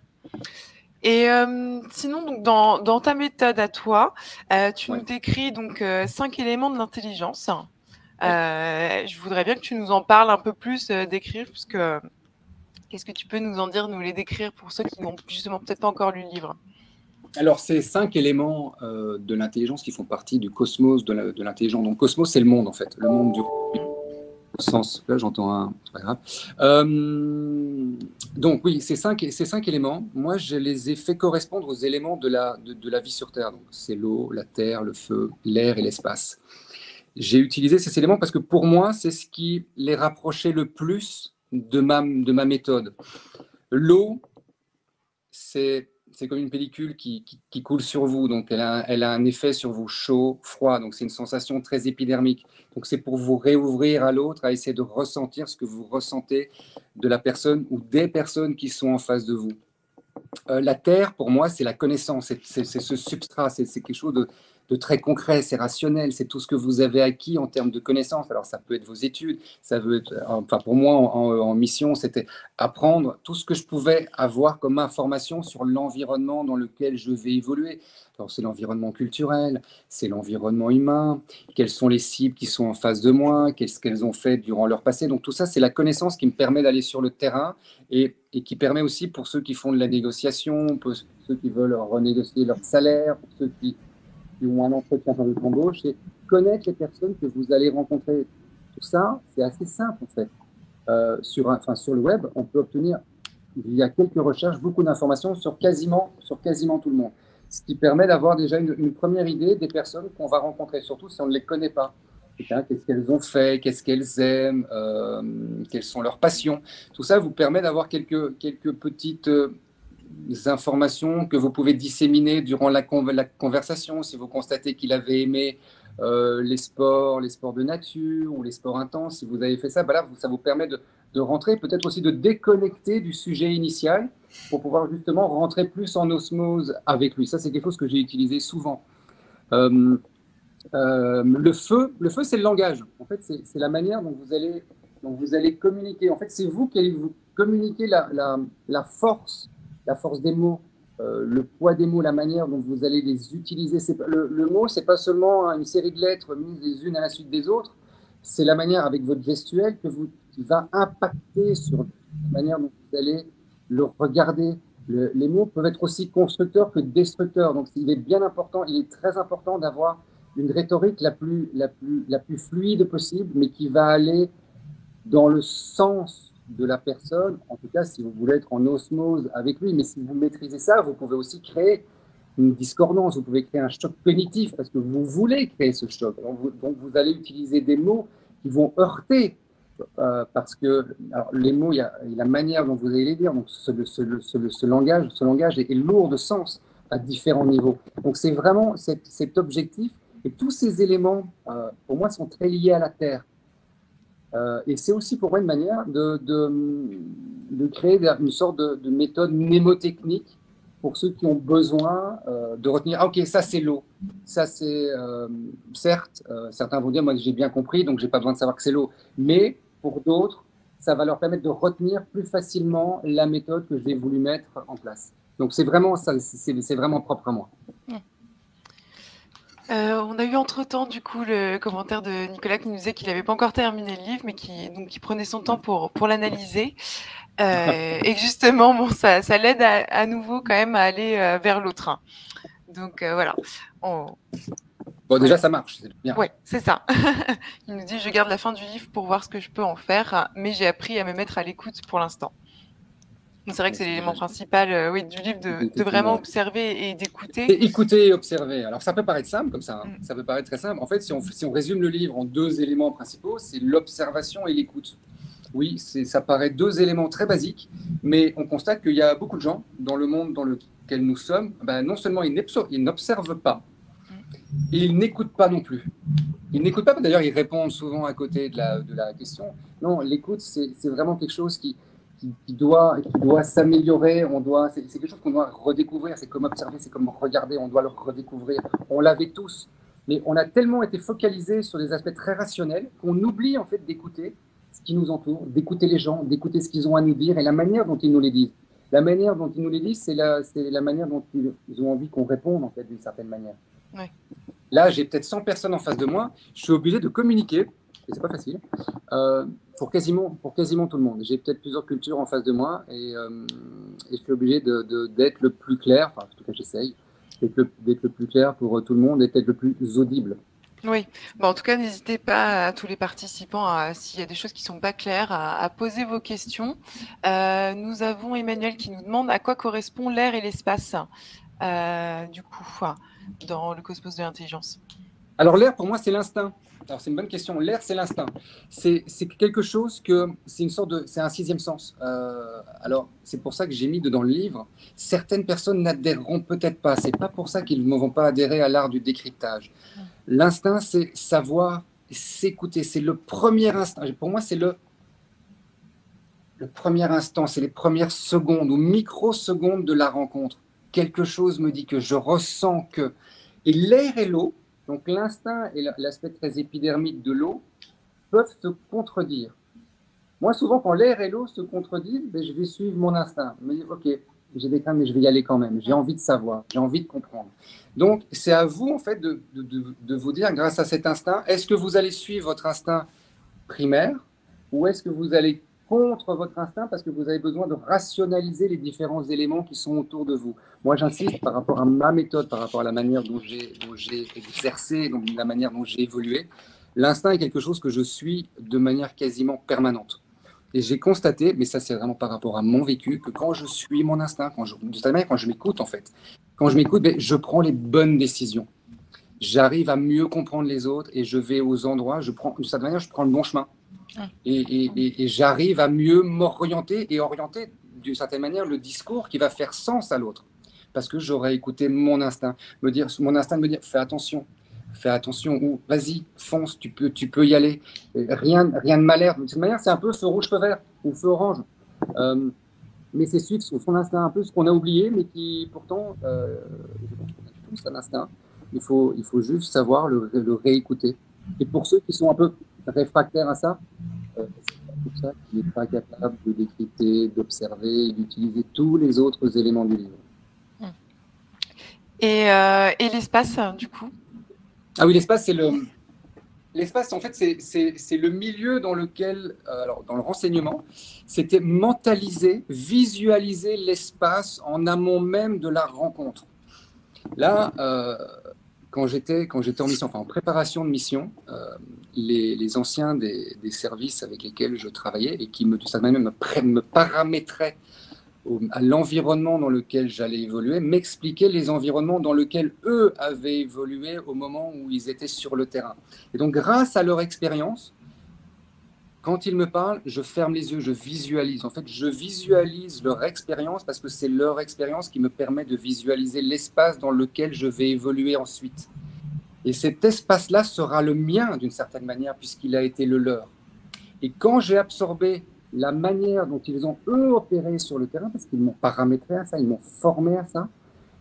Et sinon, donc, dans ta méthode à toi, tu nous décris donc 5 éléments de l'intelligence. Je voudrais bien que tu nous en parles un peu plus, décrire, puisque qu'est-ce que tu peux nous en dire, nous les décrire pour ceux qui n'ont justement peut-être pas encore lu le livre? Alors, c'est 5 éléments de l'intelligence qui font partie du cosmos de l'intelligence. Donc, cosmos, c'est le monde en fait, le monde du sens. Là, j'entends un. C'est pas grave. Donc, oui, ces cinq éléments, moi, je les ai fait correspondre aux éléments de la vie sur Terre. Donc, c'est l'eau, la terre, le feu, l'air et l'espace. J'ai utilisé ces éléments parce que pour moi, c'est ce qui les rapprochait le plus de ma méthode. L'eau, c'est comme une pellicule qui coule sur vous, donc elle a un effet sur vous chaud, froid, donc c'est une sensation très épidermique. Donc c'est pour vous réouvrir à l'autre, à essayer de ressentir ce que vous ressentez de la personne ou des personnes qui sont en face de vous. La terre, pour moi, c'est la connaissance, c'est ce substrat, c'est quelque chose de très concret, c'est rationnel, c'est tout ce que vous avez acquis en termes de connaissances. Alors ça peut être vos études, ça veut être, enfin pour moi en mission, c'était apprendre tout ce que je pouvais avoir comme information sur l'environnement dans lequel je vais évoluer. Alors c'est l'environnement culturel, c'est l'environnement humain, quelles sont les cibles qui sont en face de moi, qu'est-ce qu'elles ont fait durant leur passé. Donc tout ça, c'est la connaissance qui me permet d'aller sur le terrain et qui permet aussi pour ceux qui font de la négociation, pour ceux qui veulent renégocier leur salaire, pour ceux qui ont un entretien d'embauche, c'est connaître les personnes que vous allez rencontrer. Tout ça, c'est assez simple en fait. Sur le web, on peut obtenir, via quelques recherches, beaucoup d'informations sur quasiment tout le monde. ce qui permet d'avoir déjà une première idée des personnes qu'on va rencontrer, surtout si on ne les connaît pas. Qu'est-ce qu'elles ont fait, qu'est-ce qu'elles aiment, quelles sont leurs passions. Tout ça vous permet d'avoir quelques petites informations que vous pouvez disséminer durant la conversation. Si vous constatez qu'il avait aimé les sports de nature ou les sports intenses, si vous avez fait ça, voilà, ça vous permet de rentrer, peut-être aussi de déconnecter du sujet initial pour pouvoir justement rentrer plus en osmose avec lui. Ça, c'est quelque chose que j'ai utilisé souvent. Le feu, c'est le langage. En fait, c'est la manière dont vous allez communiquer. En fait, c'est vous qui allez vous communiquer la force des mots, le poids des mots, la manière dont vous allez les utiliser. Le mot, c'est pas seulement une série de lettres mises les unes à la suite des autres. C'est la manière avec votre gestuelle qui va impacter sur la manière dont vous allez le regarder. Les mots peuvent être aussi constructeurs que destructeurs. Donc, il est très important d'avoir une rhétorique la plus fluide possible, mais qui va aller dans le sens de la personne, en tout cas si vous voulez être en osmose avec lui. Mais si vous maîtrisez ça, vous pouvez aussi créer une discordance, vous pouvez créer un choc cognitif parce que vous voulez créer ce choc. Donc vous allez utiliser des mots qui vont heurter parce que alors, les mots, il y a la manière dont vous allez les dire. Donc ce langage est lourd de sens à différents niveaux. Donc c'est vraiment cet objectif. Et tous ces éléments, pour moi, sont très liés à la Terre. Et c'est aussi pour moi une manière de créer une sorte de méthode mnémotechnique pour ceux qui ont besoin de retenir, ah, ok, ça c'est l'eau. Ça c'est, certes, certains vont dire, moi j'ai bien compris, donc j'ai pas besoin de savoir que c'est l'eau. Mais pour d'autres, ça va leur permettre de retenir plus facilement la méthode que j'ai voulu mettre en place. Donc c'est vraiment ça, c'est vraiment propre à moi. On a eu entre-temps, du coup, le commentaire de Nicolas qui nous disait qu'il n'avait pas encore terminé le livre, mais qui prenait son temps pour l'analyser. Et que justement, bon, ça l'aide à nouveau quand même à aller vers l'autre. Hein. Donc, voilà. Bon, déjà, ça marche, c'est bien. Oui, c'est ça. Il nous dit, je garde la fin du livre pour voir ce que je peux en faire, mais j'ai appris à me mettre à l'écoute pour l'instant. C'est vrai que c'est l'élément principal du livre, de vraiment observer et d'écouter. Écouter et observer. Alors, ça peut paraître simple comme ça, hein. Ça peut paraître très simple. En fait, si on résume le livre en 2 éléments principaux, c'est l'observation et l'écoute. Oui, ça paraît 2 éléments très basiques, mais on constate qu'il y a beaucoup de gens dans le monde dans lequel nous sommes, non seulement ils n'observent pas, et ils n'écoutent pas non plus. Ils n'écoutent pas, d'ailleurs, ils répondent souvent à côté de la question. Non, l'écoute, c'est vraiment quelque chose qui doit s'améliorer, c'est quelque chose qu'on doit redécouvrir, c'est comme observer, c'est comme regarder, on doit le redécouvrir. On l'avait tous, mais on a tellement été focalisé sur des aspects très rationnels qu'on oublie en fait d'écouter ce qui nous entoure, d'écouter les gens, d'écouter ce qu'ils ont à nous dire et la manière dont ils nous les disent. La manière dont ils nous les disent, c'est la manière dont ils ont envie qu'on réponde en fait d'une certaine manière. Ouais. Là, j'ai peut-être 100 personnes en face de moi, je suis obligé de communiquer, et c'est pas facile, pour quasiment tout le monde. J'ai peut-être plusieurs cultures en face de moi et je suis obligé d'être le plus clair, enfin en tout cas j'essaye, d'être le plus clair pour tout le monde et d'être le plus audible. Oui, bon, en tout cas, n'hésitez pas à tous les participants, s'il y a des choses qui ne sont pas claires, à poser vos questions. Nous avons Emmanuel qui nous demande à quoi correspond l'air et l'espace, du coup, dans le cosmos de l'intelligence. Alors l'air, pour moi, c'est l'instinct. Alors c'est une bonne question. L'air, c'est l'instinct. C'est quelque chose c'est un 6e sens. Alors c'est pour ça que j'ai mis dedans le livre. Certaines personnes n'adhéreront peut-être pas. C'est pas pour ça qu'ils ne vont pas adhérer à l'art du décryptage. L'instinct, c'est savoir s'écouter. C'est le premier instant. Pour moi, c'est le premier instant. C'est les premières secondes ou microsecondes de la rencontre. Quelque chose me dit que je ressens que. Et l'air et l'eau, donc l'instinct et l'aspect très épidermique de l'eau, peuvent se contredire. Moi, souvent, quand l'air et l'eau se contredisent, je vais suivre mon instinct. Je me dis, ok, j'ai des craintes, mais je vais y aller quand même. J'ai envie de savoir, j'ai envie de comprendre. Donc, c'est à vous, en fait, de vous dire, grâce à cet instinct, est-ce que vous allez suivre votre instinct primaire ou est-ce que vous allez contre votre instinct parce que vous avez besoin de rationaliser les différents éléments qui sont autour de vous. Moi, j'insiste par rapport à ma méthode, par rapport à la manière dont j'ai exercé, donc la manière dont j'ai évolué. L'instinct est quelque chose que je suis de manière quasiment permanente. Et j'ai constaté, mais ça c'est vraiment par rapport à mon vécu, que quand je suis mon instinct, de cette manière, quand je m'écoute en fait, Quand je m'écoute, ben, je prends les bonnes décisions. J'arrive à mieux comprendre les autres et je vais aux endroits, de cette manière, je prends le bon chemin. Et j'arrive à mieux m'orienter et orienter d'une certaine manière le discours qui va faire sens à l'autre. Parce que j'aurais écouté mon instinct, mon instinct de me dire fais attention, ou vas-y, fonce, tu peux y aller. Rien de malheur. De cette manière, c'est un peu feu rouge, feu vert ou feu orange. Mais c'est suivre son instinct, un peu ce qu'on a oublié, mais qui pourtant, je pense qu'on a tous un instinct. Il faut juste savoir le réécouter. Et pour ceux qui sont un peu réfractaires à ça, c'est pour ça qu'il n'est pas capable de décrypter, d'observer et d'utiliser tous les autres éléments du livre. Et l'espace, du coup? Ah oui, l'espace, l'espace, en fait, c'est le milieu dans lequel, alors, dans le renseignement, c'était mentaliser, visualiser l'espace en amont même de la rencontre. Là, quand j'étais en mission, enfin en préparation de mission, les anciens des services avec lesquels je travaillais et qui, de certaine manière, me paramétraient à l'environnement dans lequel j'allais évoluer, m'expliquaient les environnements dans lesquels eux avaient évolué au moment où ils étaient sur le terrain. Et donc, grâce à leur expérience, quand ils me parlent, je ferme les yeux, je visualise. En fait, je visualise leur expérience parce que c'est leur expérience qui me permet de visualiser l'espace dans lequel je vais évoluer ensuite. Et cet espace-là sera le mien d'une certaine manière puisqu'il a été le leur. Et quand j'ai absorbé la manière dont ils ont, eux, opéré sur le terrain, parce qu'ils m'ont paramétré à ça, ils m'ont formé à ça,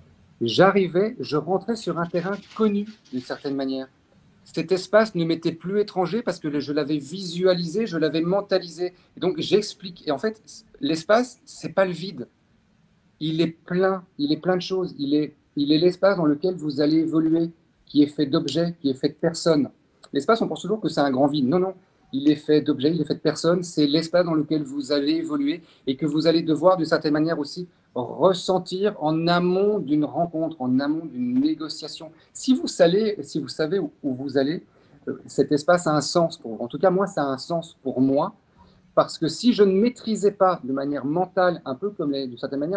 je rentrais sur un terrain connu d'une certaine manière. Cet espace ne m'était plus étranger parce que je l'avais visualisé, je l'avais mentalisé. Et donc, j'explique. Et en fait, l'espace, c'est pas le vide. Il est plein de choses. Il est l'espace dans lequel vous allez évoluer, qui est fait d'objets, qui est fait de personnes. L'espace, on pense toujours que c'est un grand vide. Non, non. Il est fait d'objets, il est fait de personnes. C'est l'espace dans lequel vous allez évoluer et que vous allez devoir, d'une certaine manière aussi, ressentir en amont d'une rencontre, en amont d'une négociation. Si vous savez où vous allez, cet espace a un sens pour vous. En tout cas, moi, ça a un sens pour moi, parce que si je ne maîtrisais pas de manière mentale, un peu comme d'une certaine manière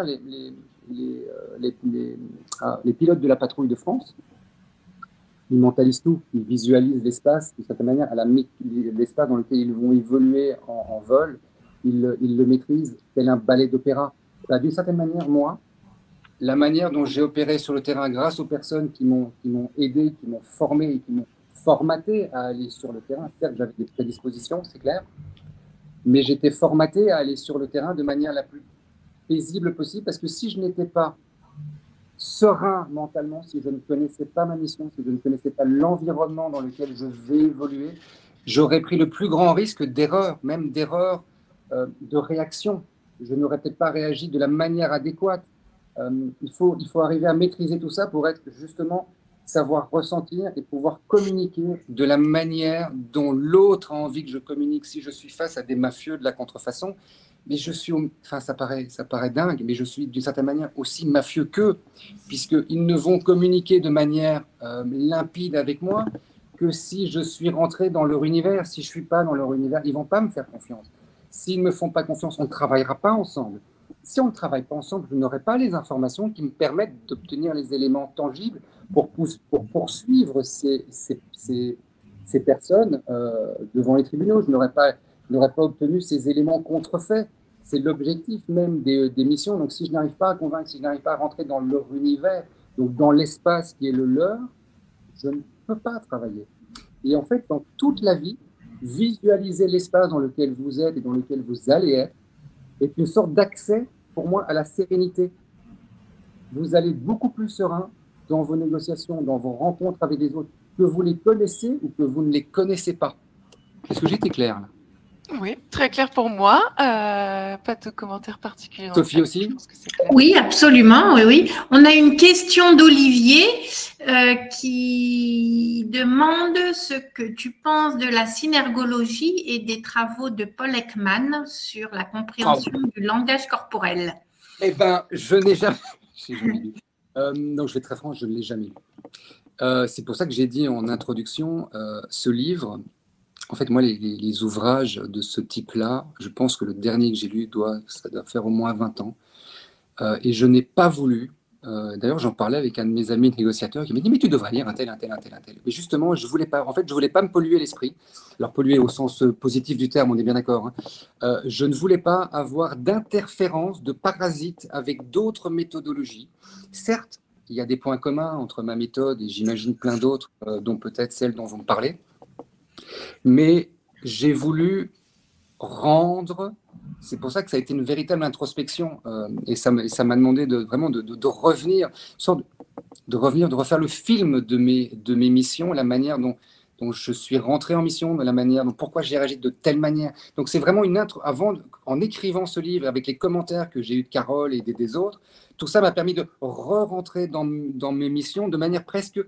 les pilotes de la patrouille de France, ils mentalisent tout, ils visualisent l'espace, d'une certaine manière, l'espace dans lequel ils vont évoluer en vol, ils le maîtrisent tel un ballet d'opéra. D'une certaine manière, moi, la manière dont j'ai opéré sur le terrain grâce aux personnes qui m'ont aidé, qui m'ont formé et qui m'ont formaté à aller sur le terrain, certes, j'avais des prédispositions, c'est clair, mais j'étais formaté à aller sur le terrain de manière la plus paisible possible, parce que si je n'étais pas serein mentalement, si je ne connaissais pas ma mission, si je ne connaissais pas l'environnement dans lequel je vais évoluer, j'aurais pris le plus grand risque d'erreur, même d'erreur de réaction. Je n'aurais peut-être pas réagi de la manière adéquate. Il faut arriver à maîtriser tout ça pour être justement savoir ressentir et pouvoir communiquer de la manière dont l'autre a envie que je communique. Si je suis face à des mafieux de la contrefaçon, mais ça paraît dingue, mais je suis d'une certaine manière aussi mafieux qu'eux, puisqu'ils ne vont communiquer de manière limpide avec moi que si je suis rentré dans leur univers. Si je ne suis pas dans leur univers, ils ne vont pas me faire confiance. S'ils ne me font pas confiance, on ne travaillera pas ensemble. Si on ne travaille pas ensemble, je n'aurai pas les informations qui me permettent d'obtenir les éléments tangibles pour poursuivre ces personnes devant les tribunaux. Je n'aurais pas obtenu ces éléments contrefaits. C'est l'objectif même des missions. Donc, si je n'arrive pas à convaincre, si je n'arrive pas à rentrer dans leur univers, donc dans l'espace qui est le leur, je ne peux pas travailler. Et en fait, dans toute la vie, visualiser l'espace dans lequel vous êtes et dans lequel vous allez être est une sorte d'accès, pour moi, à la sérénité. Vous allez beaucoup plus serein dans vos négociations, dans vos rencontres avec les autres, que vous les connaissez ou que vous ne les connaissez pas. Est-ce que j'étais clair là? Oui, très clair pour moi. Pas de commentaires particuliers. Sophie aussi? Oui, absolument. Oui. On a une question d'Olivier qui demande ce que tu penses de la synergologie et des travaux de Paul Ekman sur la compréhension du langage corporel. Eh bien, je n'ai jamais lu. Donc, je vais être très franc, je ne l'ai jamais lu. C'est pour ça que j'ai dit en introduction, ce livre. En fait, moi, les ouvrages de ce type-là, je pense que le dernier que j'ai lu ça doit faire au moins 20 ans. Et je n'ai pas voulu D'ailleurs, j'en parlais avec un de mes amis négociateurs qui m'a dit, mais tu devrais lire un tel, un tel, un tel, un tel. Mais justement, je voulais pas, en fait, je voulais pas me polluer l'esprit. Alors, polluer au sens positif du terme, on est bien d'accord, hein. Je ne voulais pas avoir d'interférence, de parasite avec d'autres méthodologies. Certes, il y a des points communs entre ma méthode et j'imagine plein d'autres, dont peut-être celle dont vous me parlez. Mais j'ai voulu rendre, c'est pour ça que ça a été une véritable introspection, et ça m'a demandé vraiment de revenir, de refaire le film de mes missions, la manière dont je suis rentré en mission, de la manière dont pourquoi j'ai réagi de telle manière. Donc c'est vraiment une intro. En écrivant ce livre, avec les commentaires que j'ai eus de Carole et des autres, tout ça m'a permis de re-rentrer dans mes missions de manière presque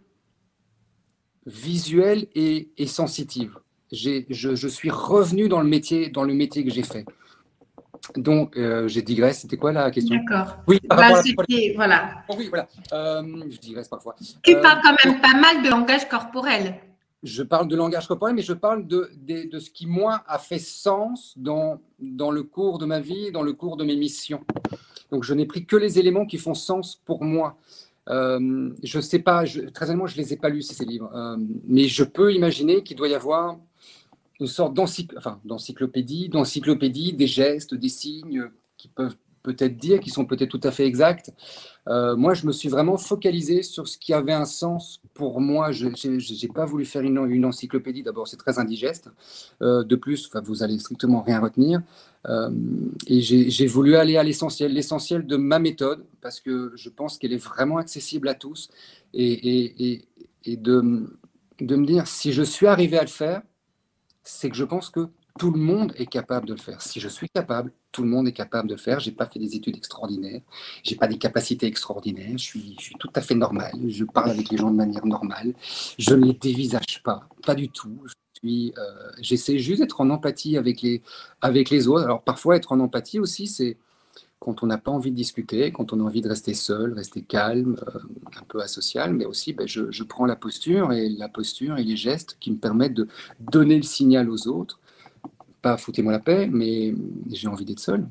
visuelle et sensitive. Je suis revenu dans le métier que j'ai fait. Donc, j'ai digressé. C'était quoi la question? D'accord. Oui, voilà. Oh, oui, voilà. Je digresse parfois. Tu parles quand même pas mal de langage corporel. Je parle de langage corporel, mais je parle de ce qui, moi, a fait sens dans le cours de ma vie, dans le cours de mes missions. Donc, je n'ai pris que les éléments qui font sens pour moi. Je ne sais pas, très honnêtement, je ne les ai pas lus, ces livres. Mais je peux imaginer qu'il doit y avoir une sorte d'encyclopédie, des gestes, des signes qui peuvent peut-être dire, qui sont peut-être tout à fait exacts. Moi, je me suis vraiment focalisé sur ce qui avait un sens pour moi. Je n'ai pas voulu faire une encyclopédie. D'abord, c'est très indigeste. De plus, vous allez strictement rien retenir. Et j'ai voulu aller à l'essentiel de ma méthode, parce que je pense qu'elle est vraiment accessible à tous. Et de me dire, si je suis arrivé à le faire, c'est que je pense que tout le monde est capable de le faire. Si je suis capable, tout le monde est capable de le faire. Je n'ai pas fait des études extraordinaires, je n'ai pas des capacités extraordinaires, je suis tout à fait normal, je parle avec les gens de manière normale, je ne les dévisage pas du tout. J'essaie juste d'être en empathie avec les autres. Alors parfois, être en empathie aussi, c'est quand on n'a pas envie de discuter, quand on a envie de rester seul, rester calme, un peu asocial, mais aussi je prends la posture et les gestes qui me permettent de donner le signal aux autres. Pas foutez-moi la paix, mais j'ai envie d'être seul.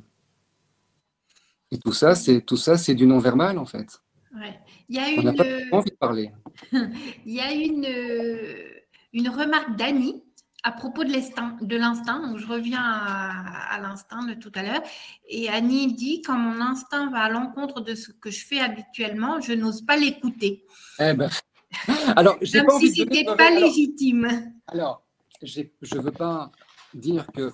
Et tout ça, c'est du non-verbal, en fait. Ouais. On n'a pas envie de parler. Il y a une remarque d'Annie à propos de l'instinct. Donc, je reviens à l'instinct de tout à l'heure. Et Annie dit, quand mon instinct va à l'encontre de ce que je fais habituellement, je n'ose pas l'écouter. Eh ben, alors, j'ai comme pas si envie ce de n'était pas légitime. Alors, je ne veux pas dire que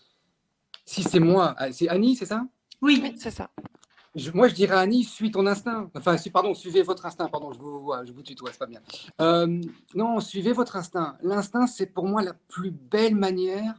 si c'est moi, c'est Annie, c'est ça? Oui, c'est ça. Moi, je dirais à Annie, suis ton instinct. Enfin, suivez votre instinct. Pardon, je vous tutoie, c'est pas bien. Non, suivez votre instinct. L'instinct, c'est pour moi la plus belle manière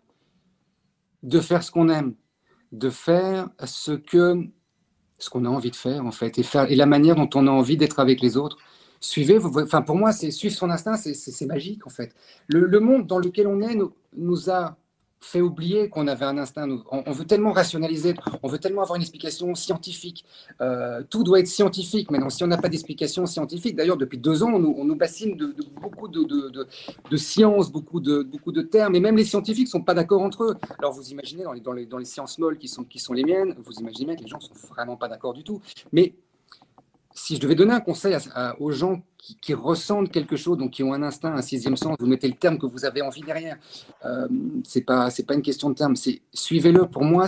de faire ce qu'on aime, de faire ce qu'on a envie de faire, en fait, et la manière dont on a envie d'être avec les autres. Pour moi, suivre son instinct, c'est magique, en fait. Le monde dans lequel on est nous a fait oublier qu'on avait un instinct. On veut tellement rationaliser, on veut tellement avoir une explication scientifique. Tout doit être scientifique. Maintenant, si on n'a pas d'explication scientifique, d'ailleurs, depuis 2 ans, on nous bassine de beaucoup de sciences, beaucoup de termes, et même les scientifiques ne sont pas d'accord entre eux. Alors, vous imaginez, dans les sciences molles qui sont les miennes, vous imaginez bien que les gens ne sont vraiment pas d'accord du tout. Mais si je devais donner un conseil aux gens qui ressentent quelque chose, donc qui ont un instinct, un sixième sens, vous mettez le terme que vous avez envie derrière. C'est pas une question de terme, c'est suivez-le. Pour moi,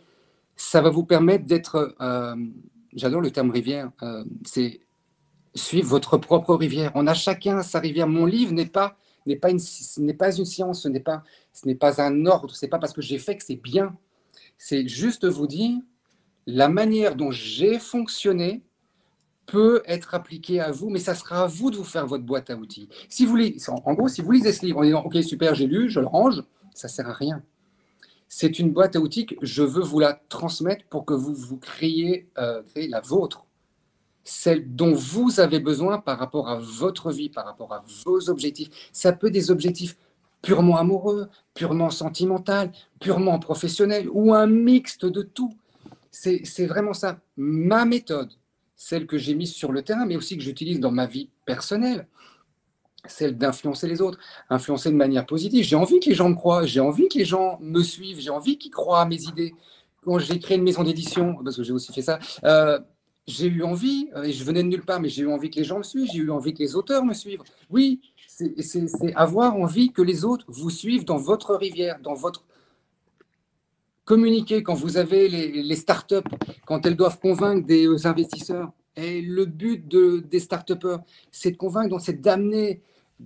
ça va vous permettre d'être. J'adore le terme rivière. C'est suivre votre propre rivière. On a chacun sa rivière. Mon livre n'est pas une science, ce n'est pas un ordre. C'est pas parce que j'ai fait que c'est bien. C'est juste vous dire la manière dont j'ai fonctionné peut être appliqué à vous, mais ça sera à vous de vous faire votre boîte à outils. En gros, si vous lisez ce livre en disant « Ok, super, j'ai lu, je le range », ça ne sert à rien. C'est une boîte à outils que je veux vous la transmettre pour que vous créez la vôtre, celle dont vous avez besoin par rapport à votre vie, par rapport à vos objectifs. Ça peut être des objectifs purement amoureux, purement sentimentaux, purement professionnels, ou un mixte de tout. C'est vraiment ça. Ma méthode, celle que j'ai mise sur le terrain, mais aussi que j'utilise dans ma vie personnelle, celle d'influencer les autres, influencer de manière positive. J'ai envie que les gens me croient, j'ai envie que les gens me suivent, j'ai envie qu'ils croient à mes idées. Quand j'ai créé une maison d'édition, parce que j'ai aussi fait ça, j'ai eu envie, et je venais de nulle part, mais j'ai eu envie que les gens me suivent, j'ai eu envie que les auteurs me suivent. Oui, c'est avoir envie que les autres vous suivent dans votre rivière, dans votre communiquer. Quand vous avez les startups, quand elles doivent convaincre des investisseurs, et le but des start-upers, c'est de convaincre, donc c'est d'amener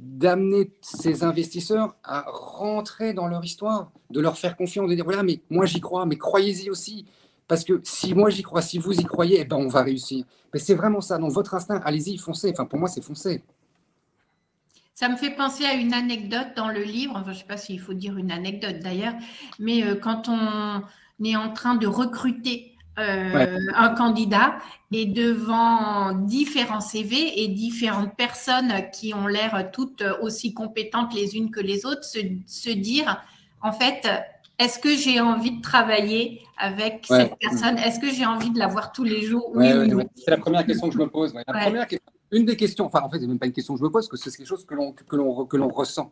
ces investisseurs à rentrer dans leur histoire, de leur faire confiance, de dire voilà, mais moi j'y crois, mais croyez-y aussi. Parce que si moi j'y crois, si vous y croyez, eh ben on va réussir. Mais c'est vraiment ça. Donc votre instinct, allez-y, foncez. Enfin, pour moi, c'est foncer. Ça me fait penser à une anecdote dans le livre. Enfin, je ne sais pas s'il faut dire une anecdote d'ailleurs, mais quand on est en train de recruter un candidat et devant différents CV et différentes personnes qui ont l'air toutes aussi compétentes les unes que les autres, se dire, en fait, est-ce que j'ai envie de travailler avec cette personne? Est-ce que j'ai envie de la voir tous les jours? Oui ou non? C'est la première question que je me pose. Une des questions, enfin en fait, c'est même pas une question que je me pose, parce que c'est quelque chose que l'on ressent.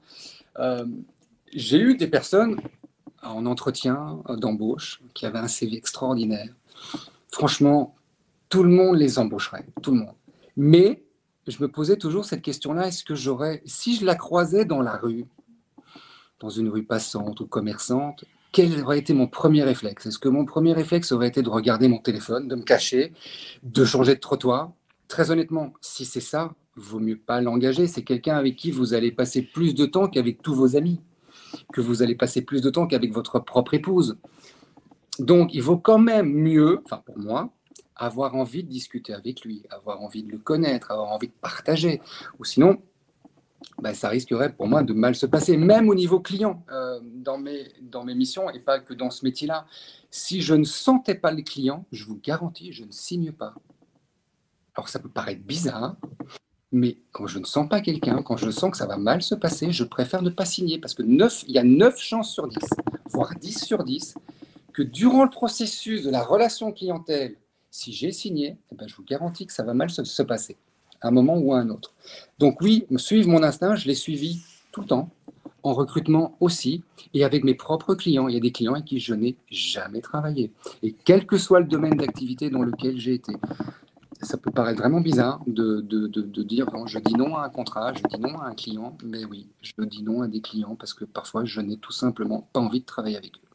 J'ai eu des personnes en entretien d'embauche qui avaient un CV extraordinaire. Franchement, tout le monde les embaucherait, tout le monde. Mais je me posais toujours cette question-là, est-ce que si je la croisais dans la rue, dans une rue passante ou commerçante, quel aurait été mon premier réflexe? Est-ce que mon premier réflexe aurait été de regarder mon téléphone, de me cacher, de changer de trottoir? Très honnêtement, si c'est ça, vaut mieux pas l'engager. C'est quelqu'un avec qui vous allez passer plus de temps qu'avec tous vos amis, que vous allez passer plus de temps qu'avec votre propre épouse. Donc, il vaut quand même mieux, enfin pour moi, avoir envie de discuter avec lui, avoir envie de le connaître, avoir envie de partager. Ou sinon, ça risquerait pour moi de mal se passer, même au niveau client, dans mes missions, et pas que dans ce métier-là. Si je ne sentais pas le client, je vous garantis, je ne signe pas. Alors ça peut paraître bizarre, mais quand je ne sens pas quelqu'un, quand je sens que ça va mal se passer, je préfère ne pas signer, parce que il y a 9 chances sur 10, voire 10 sur 10, que durant le processus de la relation clientèle, si j'ai signé, je vous garantis que ça va mal se passer, à un moment ou à un autre. Donc oui, suivre mon instinct, je l'ai suivi tout le temps, en recrutement aussi, et avec mes propres clients. Il y a des clients avec qui je n'ai jamais travaillé. Et quel que soit le domaine d'activité dans lequel j'ai été. Ça peut paraître vraiment bizarre de dire bon, je dis non à un contrat, je dis non à un client, mais oui, je dis non à des clients parce que parfois je n'ai tout simplement pas envie de travailler avec eux.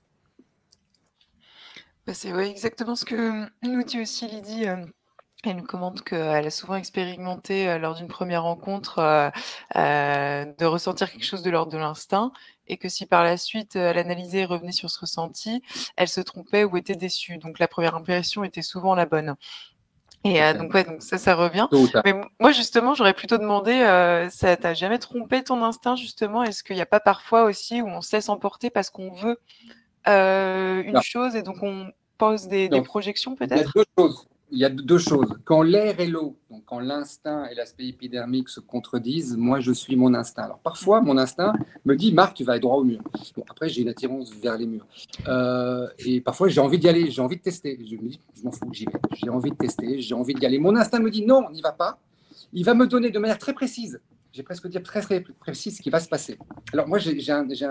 C'est exactement ce que nous dit aussi Lydie. Elle nous commente qu'elle a souvent expérimenté lors d'une première rencontre de ressentir quelque chose de l'ordre de l'instinct, et que si par la suite elle analysait et revenait sur ce ressenti, elle se trompait ou était déçue. Donc la première impression était souvent la bonne. Et donc ça revient. Mais moi justement, j'aurais plutôt demandé, ça t'a jamais trompé ton instinct justement? Est-ce qu'il n'y a pas parfois aussi où on se laisse emporter parce qu'on veut une chose, et donc on pose des projections peut-être? Il y a deux choses. Quand l'air et l'eau, donc quand l'instinct et l'aspect épidermique se contredisent, moi je suis mon instinct. Alors parfois mon instinct me dit Marc, tu vas aller droit au mur. Bon, après j'ai une attirance vers les murs. Et parfois j'ai envie d'y aller, j'ai envie de tester. Je me dis, je m'en fous, j'y vais. J'ai envie de tester, j'ai envie d'y aller. Mon instinct me dit non, on n'y va pas. Il va me donner de manière très précise, j'ai presque dire très précise ce qui va se passer. Alors moi j'ai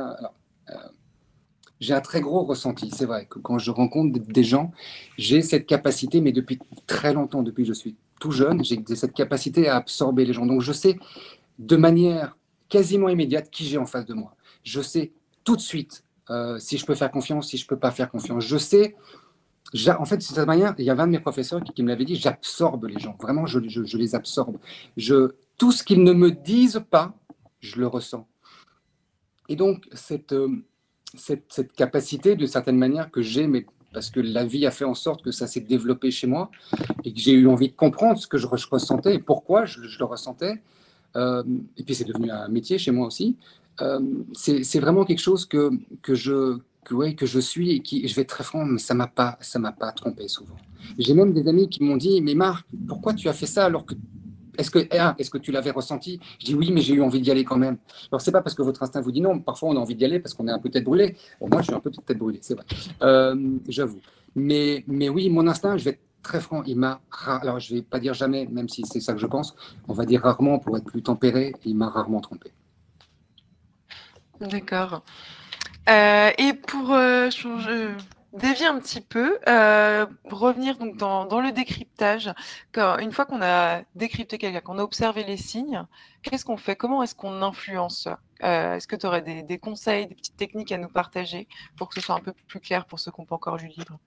un très gros ressenti. C'est vrai que quand je rencontre des gens, j'ai cette capacité, mais depuis très longtemps, depuis que je suis tout jeune, j'ai cette capacité à absorber les gens. Donc je sais de manière quasiment immédiate qui j'ai en face de moi. Je sais tout de suite si je peux faire confiance, si je ne peux pas faire confiance. Je sais, en fait, de cette manière, il y avait un de mes professeurs qui me l'avait dit, j'absorbe les gens. Vraiment, je les absorbe. Tout ce qu'ils ne me disent pas, je le ressens. Et donc, cette capacité, d'une certaine manière, que j'ai, mais parce que la vie a fait en sorte que ça s'est développé chez moi et que j'ai eu envie de comprendre ce que je ressentais et pourquoi je le ressentais. Et puis, c'est devenu un métier chez moi aussi. C'est vraiment quelque chose que je suis et qui, je vais être très franc, mais ça m'a pas trompé souvent. J'ai même des amis qui m'ont dit, mais Marc, pourquoi tu as fait ça alors que est-ce que tu l'avais ressenti? Je dis oui, mais j'ai eu envie d'y aller quand même. Alors, c'est pas parce que votre instinct vous dit non. Parfois, on a envie d'y aller parce qu'on est un peu tête brûlée. Bon, moi, je suis un peu tête brûlée, c'est vrai. J'avoue. Mais oui, mon instinct, je vais être très franc, alors je vais pas dire jamais, même si c'est ça que je pense, on va dire rarement pour être plus tempéré, il m'a rarement trompé. D'accord. Et pour changer dévier un petit peu, revenir donc dans le décryptage. Une fois qu'on a décrypté quelqu'un, qu'on a observé les signes, qu'est-ce qu'on fait? Comment est-ce qu'on influence? Est-ce que tu aurais des conseils, des petites techniques à nous partager pour que ce soit un peu plus clair pour ceux qui n'ont pas encore lu le livre?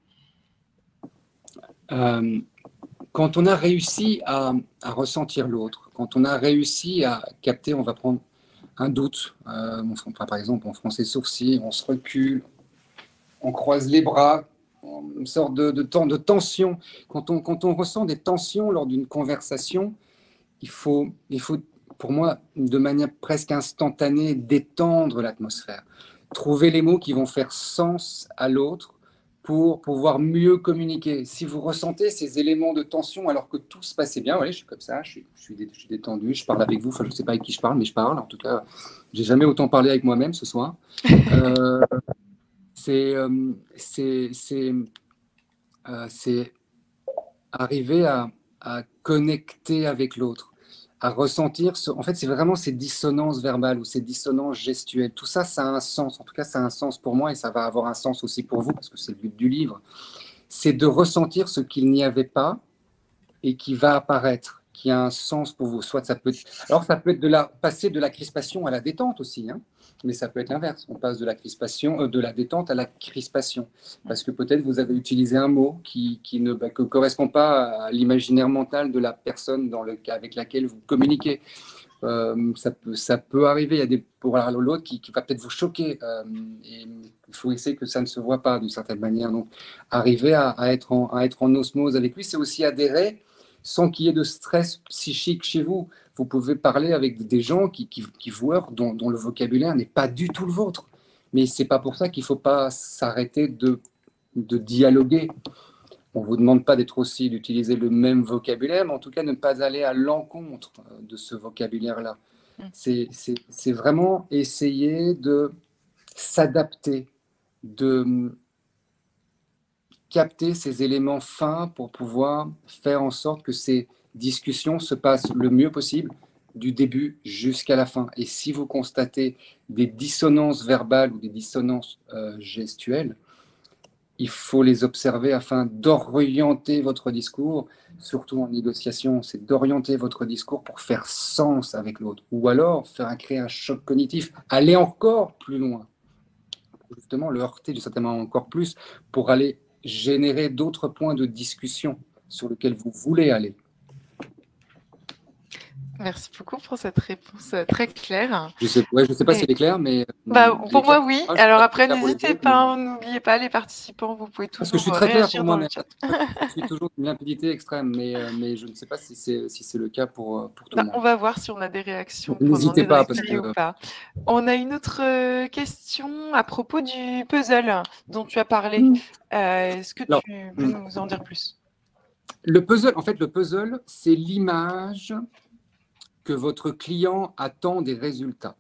Quand on a réussi à ressentir l'autre, quand on a réussi à capter, on va prendre un doute, par exemple, on fronce les sourcils, on se recule, on croise les bras, une sorte de tension. Quand on ressent des tensions lors d'une conversation, il faut, pour moi, de manière presque instantanée, détendre l'atmosphère. Trouver les mots qui vont faire sens à l'autre pour pouvoir mieux communiquer. Si vous ressentez ces éléments de tension alors que tout se passait bien, ouais, je suis comme ça, je suis détendu, je parle avec vous, enfin, je ne sais pas avec qui je parle, mais je parle. En tout cas, j'ai jamais autant parlé avec moi-même ce soir. C'est arriver à connecter avec l'autre, à ressentir. En fait, c'est vraiment ces dissonances verbales ou ces dissonances gestuelles. Tout ça, ça a un sens. En tout cas, ça a un sens pour moi et ça va avoir un sens aussi pour vous parce que c'est le but du livre. C'est de ressentir ce qu'il n'y avait pas et qui va apparaître, qui a un sens pour vous. Soit ça peut être passer de la crispation à la détente aussi, hein, mais ça peut être l'inverse. On passe de la crispation, de la détente à la crispation, parce que peut-être vous avez utilisé un mot qui ne correspond pas à l'imaginaire mental de la personne avec laquelle vous communiquez. Ça peut arriver. Il y a pour l'autre qui va peut-être vous choquer. Et il faut essayer que ça ne se voit pas d'une certaine manière. Donc, arriver à être en osmose avec lui, c'est aussi adhérer sans qu'il y ait de stress psychique chez vous. Vous pouvez parler avec des gens dont le vocabulaire n'est pas du tout le vôtre. Mais c'est pas pour ça qu'il ne faut pas s'arrêter de dialoguer. On ne vous demande pas d'utiliser le même vocabulaire, mais en tout cas ne pas aller à l'encontre de ce vocabulaire-là. C'est vraiment essayer de s'adapter, de capter ces éléments fins pour pouvoir faire en sorte que ces discussions se passent le mieux possible du début jusqu'à la fin. Et si vous constatez des dissonances verbales ou des dissonances gestuelles, il faut les observer afin d'orienter votre discours, surtout en négociation, c'est d'orienter votre discours pour faire sens avec l'autre, ou alors créer un choc cognitif, aller encore plus loin, justement le heurter d'une certaine manière encore plus, pour aller générer d'autres points de discussion sur lesquels vous voulez aller. Merci beaucoup pour cette réponse très claire. Je sais pas si elle est claire, mais... pour moi, oui. Alors après, n'hésitez pas, n'oubliez pas, les participants, vous pouvez toujours parce que je suis très clair pour moi, dans le chat. Je suis toujours d'une limpidité extrême, mais je ne sais pas si c'est le cas pour tout le monde. On va voir si on a des réactions. N'hésitez pas, parce que... ou pas. On a une autre question à propos du puzzle dont tu as parlé. Est-ce que tu peux nous en dire plus? Le puzzle, c'est l'image que votre client attend des résultats.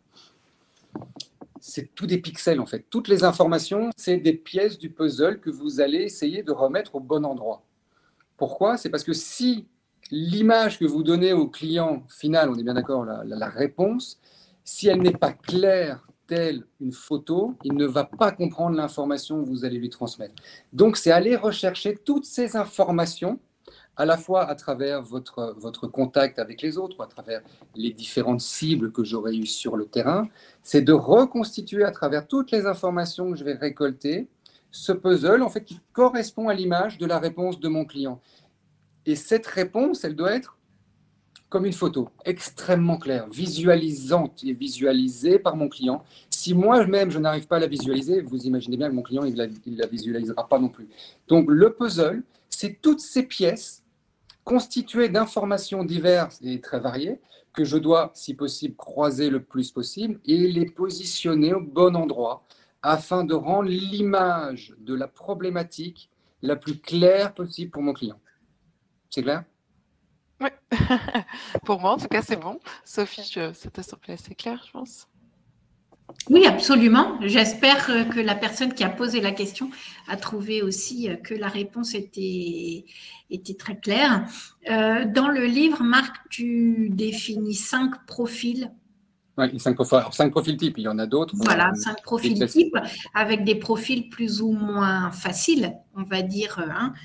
C'est tout des pixels, en fait. Toutes les informations, c'est des pièces du puzzle que vous allez essayer de remettre au bon endroit. Pourquoi? C'est parce que si l'image que vous donnez au client final, on est bien d'accord, la réponse, si elle n'est pas claire, telle une photo, il ne va pas comprendre l'information que vous allez lui transmettre. Donc, c'est aller rechercher toutes ces informations à la fois à travers votre contact avec les autres, ou à travers les différentes cibles que j'aurai eues sur le terrain, c'est de reconstituer à travers toutes les informations que je vais récolter, ce puzzle, en fait, qui correspond à l'image de la réponse de mon client. Et cette réponse, elle doit être comme une photo, extrêmement claire, visualisante et visualisée par mon client. Si moi-même, je n'arrive pas à la visualiser, vous imaginez bien que mon client, il ne la visualisera pas non plus. Donc, le puzzle, c'est toutes ces pièces constitué d'informations diverses et très variées que je dois, si possible, croiser le plus possible et les positionner au bon endroit afin de rendre l'image de la problématique la plus claire possible pour mon client. C'est clair? Oui. Pour moi, en tout cas, c'est bon. Sophie, ça t'a semblé assez clair, je pense. Oui, absolument. J'espère que la personne qui a posé la question a trouvé aussi que la réponse était très claire. Dans le livre, Marc, tu définis 5 profils Ouais, 5 profils types, il y en a d'autres. Voilà, 5 profils types avec des profils plus ou moins faciles, on va dire,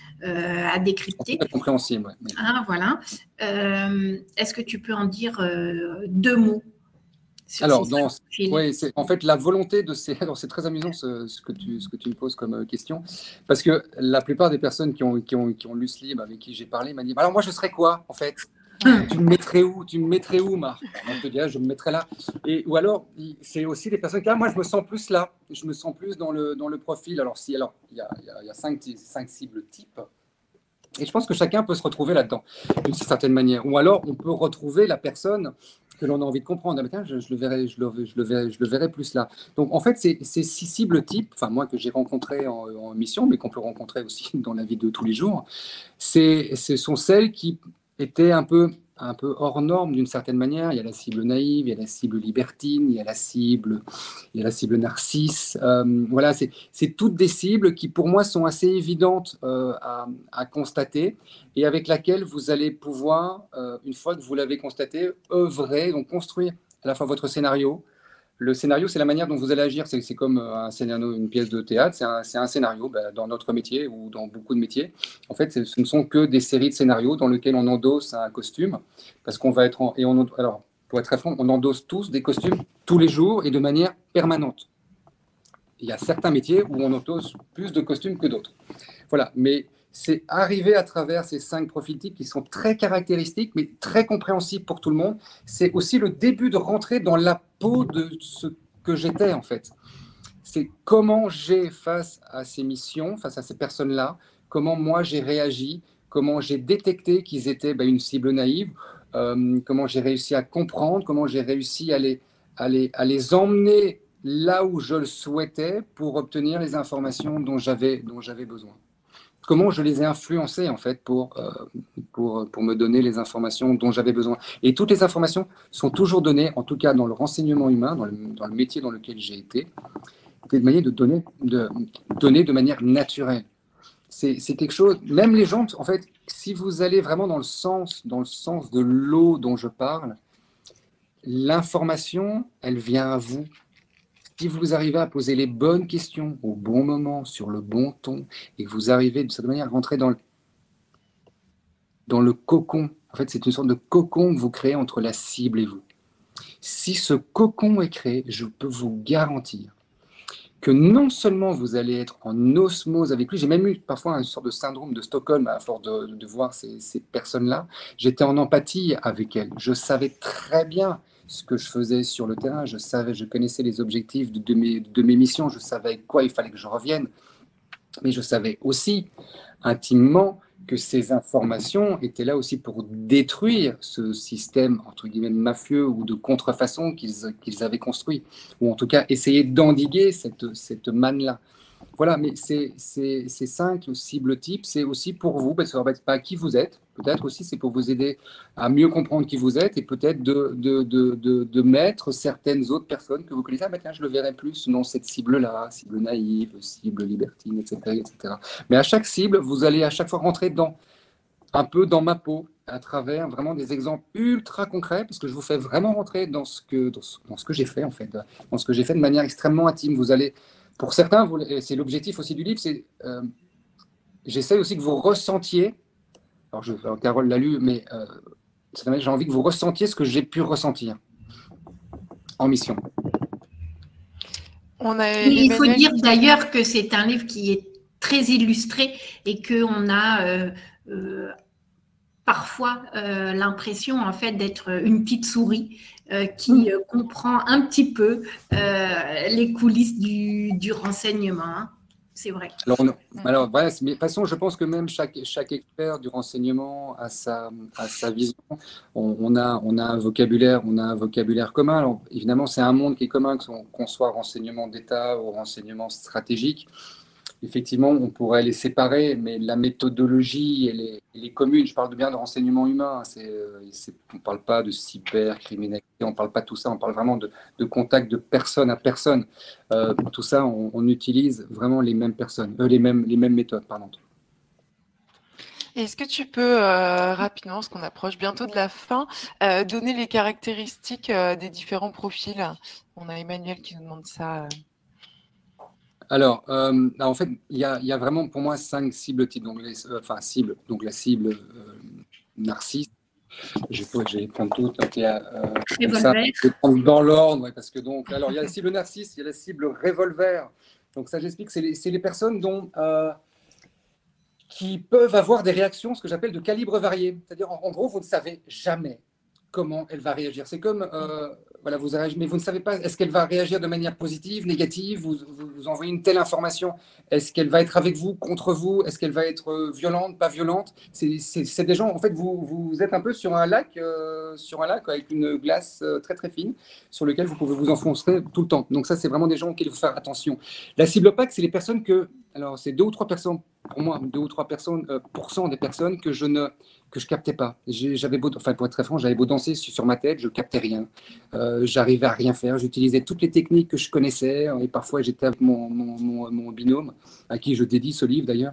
à décrypter. C'est compréhensible. Ouais. Voilà. Est-ce que tu peux en dire 2 mots sur Alors, ces 5 profils? ouais, c'est en fait la volonté de ces. Alors, c'est très amusant ce que tu me poses comme question, parce que la plupart des personnes qui ont lu ce livre, avec qui j'ai parlé, m'ont dit alors, moi, je serais quoi, en fait? Tu me mettrais où? Tu me mettrais où, Marc? Moi, je te dirais, je me mettrais là. Ou alors, c'est aussi des personnes qui disent moi, je me sens plus là. Je me sens plus dans le profil. Alors, il y a 5 cibles types. Et je pense que chacun peut se retrouver là-dedans, d'une certaine manière. Ou alors, on peut retrouver la personne que l'on a envie de comprendre. Ah, je le verrai plus là. Donc, en fait, ces 6 cibles types, enfin, moi, que j'ai rencontrées en mission, mais qu'on peut rencontrer aussi dans la vie de tous les jours, ce sont celles qui étaient un peu hors norme d'une certaine manière. Il y a la cible naïve, il y a la cible libertine, il y a la cible narcisse. Voilà, c'est toutes des cibles qui, pour moi, sont assez évidentes à constater et avec laquelle vous allez pouvoir, une fois que vous l'avez constaté, œuvrer, donc construire à la fois votre scénario. Le scénario, c'est la manière dont vous allez agir. C'est comme un scénario, une pièce de théâtre. C'est un scénario dans notre métier ou dans beaucoup de métiers. En fait, ce ne sont que des séries de scénarios dans lesquels on endosse un costume. Parce qu'on va être alors, pour être très franc, on endosse tous des costumes tous les jours et de manière permanente. Il y a certains métiers où on endosse plus de costumes que d'autres. Voilà. Mais c'est arriver à travers ces 5 profils types qui sont très caractéristiques, mais très compréhensibles pour tout le monde. C'est aussi le début de rentrer dans la peau de ce que j'étais, en fait. C'est comment j'ai, face à ces missions, face à ces personnes-là, comment moi j'ai réagi, comment j'ai détecté qu'ils étaient une cible naïve, comment j'ai réussi à comprendre, comment j'ai réussi à les emmener là où je le souhaitais pour obtenir les informations dont j'avais besoin. Comment je les ai influencés, en fait, pour me donner les informations dont j'avais besoin. Et toutes les informations sont toujours données, en tout cas dans le renseignement humain, dans le métier dans lequel j'ai été, de manière de donner de manière naturelle. C'est quelque chose, même les gens, en fait, si vous allez vraiment dans le sens de l'eau dont je parle, l'information, elle vient à vous. Si vous arrivez à poser les bonnes questions au bon moment, sur le bon ton, et que vous arrivez de cette manière à rentrer dans le cocon, en fait, c'est une sorte de cocon que vous créez entre la cible et vous. Si ce cocon est créé, je peux vous garantir que non seulement vous allez être en osmose avec lui, j'ai même eu parfois une sorte de syndrome de Stockholm à force de voir ces personnes-là, j'étais en empathie avec elles, je savais très bien ce que je faisais sur le terrain, je connaissais les objectifs de mes missions, je savais quoi il fallait que je revienne, mais je savais aussi intimement que ces informations étaient là aussi pour détruire ce système, entre guillemets, mafieux ou de contrefaçon qu'ils avaient construit, ou en tout cas essayer d'endiguer cette manne-là. Voilà, mais ces 5 cibles types, c'est aussi pour vous, parce que ça ne pas qui vous êtes, peut-être aussi c'est pour vous aider à mieux comprendre qui vous êtes et peut-être de mettre certaines autres personnes que vous connaissez, tiens, je le verrai plus dans cette cible-là, cible naïve, cible libertine, etc., etc. Mais à chaque cible, vous allez à chaque fois rentrer un peu dans ma peau, à travers vraiment des exemples ultra concrets, parce que je vous fais vraiment rentrer dans ce que j'ai fait, en fait, dans ce que j'ai fait de manière extrêmement intime. Vous allez, pour certains, c'est l'objectif aussi du livre, c'est j'essaie aussi que vous ressentiez, alors Carole l'a lu, mais j'ai envie que vous ressentiez ce que j'ai pu ressentir en mission. Il faut dire d'ailleurs que c'est un livre qui est très illustré et qu'on a parfois l'impression en fait d'être une petite souris qui comprend un petit peu les coulisses du renseignement. Hein. C'est vrai. Alors mais de toute façon, je pense que même chaque expert du renseignement a sa vision. On a un vocabulaire commun. Alors, évidemment, c'est un monde qui est commun, qu'on soit renseignement d'État ou renseignement stratégique. Effectivement, on pourrait les séparer, mais la méthodologie, elle est commune. Je parle bien de renseignement humain. On ne parle pas de cybercriminalité, on ne parle pas de tout ça. On parle vraiment de contact de personne à personne. Pour tout ça, on utilise vraiment les mêmes personnes, les mêmes méthodes, pardon. Est-ce que tu peux rapidement, parce qu'on approche bientôt de la fin, donner les caractéristiques des différents profils? On a Emmanuel qui nous demande ça. Alors, en fait, il y a vraiment pour moi 5 cibles types. Donc, cibles. Donc, la cible narcisse. Je vais prendre tout. Okay, comme ça, je vais prendre dans l'ordre. Ouais, parce que donc, alors, il y a la cible narcisse, il y a la cible revolver. Donc, ça, j'explique, c'est les personnes qui peuvent avoir des réactions, ce que j'appelle de calibre varié. C'est-à-dire, en gros, vous ne savez jamais comment elle va réagir. C'est comme, voilà, vous réagissez, mais vous ne savez pas, est-ce qu'elle va réagir de manière positive, négative, vous envoyez une telle information, est-ce qu'elle va être avec vous, contre vous, est-ce qu'elle va être violente, pas violente? C'est des gens, en fait, vous êtes un peu sur un lac avec une glace très très fine, sur lequel vous pouvez vous enfoncer tout le temps. Donc ça, c'est vraiment des gens auxquels il faut faire attention. La cible opaque, c'est les personnes alors c'est 2 ou 3 personnes, pour moi, 2 ou 3 personnes, % des personnes que je captais pas. J'avais beau, enfin pour être très franc, j'avais beau danser sur ma tête, je captais rien. J'arrivais à rien faire. J'utilisais toutes les techniques que je connaissais et parfois j'étais avec mon binôme à qui je dédie ce livre d'ailleurs.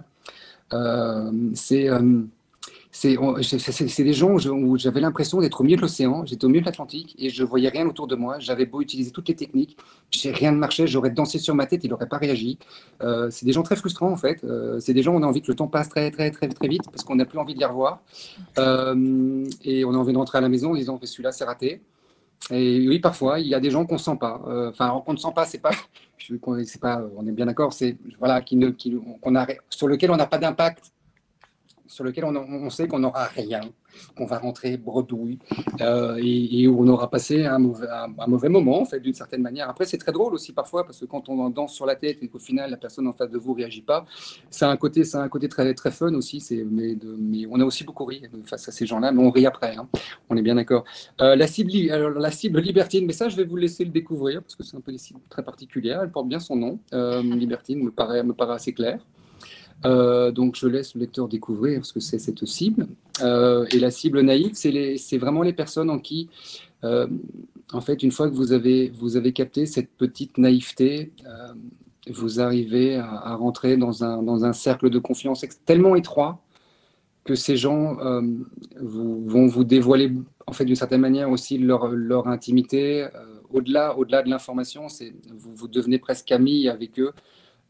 C'est des gens où j'avais l'impression d'être au milieu de l'océan, j'étais au milieu de l'Atlantique et je voyais rien autour de moi. J'avais beau utiliser toutes les techniques, rien ne marchait, j'aurais dansé sur ma tête, il n'aurait pas réagi. C'est des gens très frustrants en fait. C'est des gens où on a envie que le temps passe très, très, très, très vite parce qu'on n'a plus envie de les revoir. Et on a envie de rentrer à la maison en disant que celui-là c'est raté. Et oui, parfois, il y a des gens qu'on ne sent pas. Enfin, qu'on ne sent pas, c'est pas, on est bien d'accord, c'est voilà, sur lequel on n'a pas d'impact, sur lequel on sait qu'on n'aura rien, qu'on va rentrer bredouille et où on aura passé un mauvais moment, en fait, d'une certaine manière. Après, c'est très drôle aussi parfois, parce que quand on danse sur la tête et qu'au final, la personne en face de vous ne réagit pas, c'est un côté très, très fun aussi. Mais on a aussi beaucoup ri face à ces gens-là, mais on rit après, hein, on est bien d'accord. La cible libertine, mais ça, je vais vous laisser le découvrir, parce que c'est un peu des cibles très particulières. Elle porte bien son nom. Libertine me paraît assez clair. Donc je laisse le lecteur découvrir ce que c'est cette cible. Et la cible naïve, c'est vraiment les personnes en qui, en fait, une fois que vous avez capté cette petite naïveté, vous arrivez à rentrer dans un cercle de confiance tellement étroit que ces gens vont vous dévoiler, en fait, d'une certaine manière aussi leur intimité. Au-delà de l'information, vous devenez presque amis avec eux.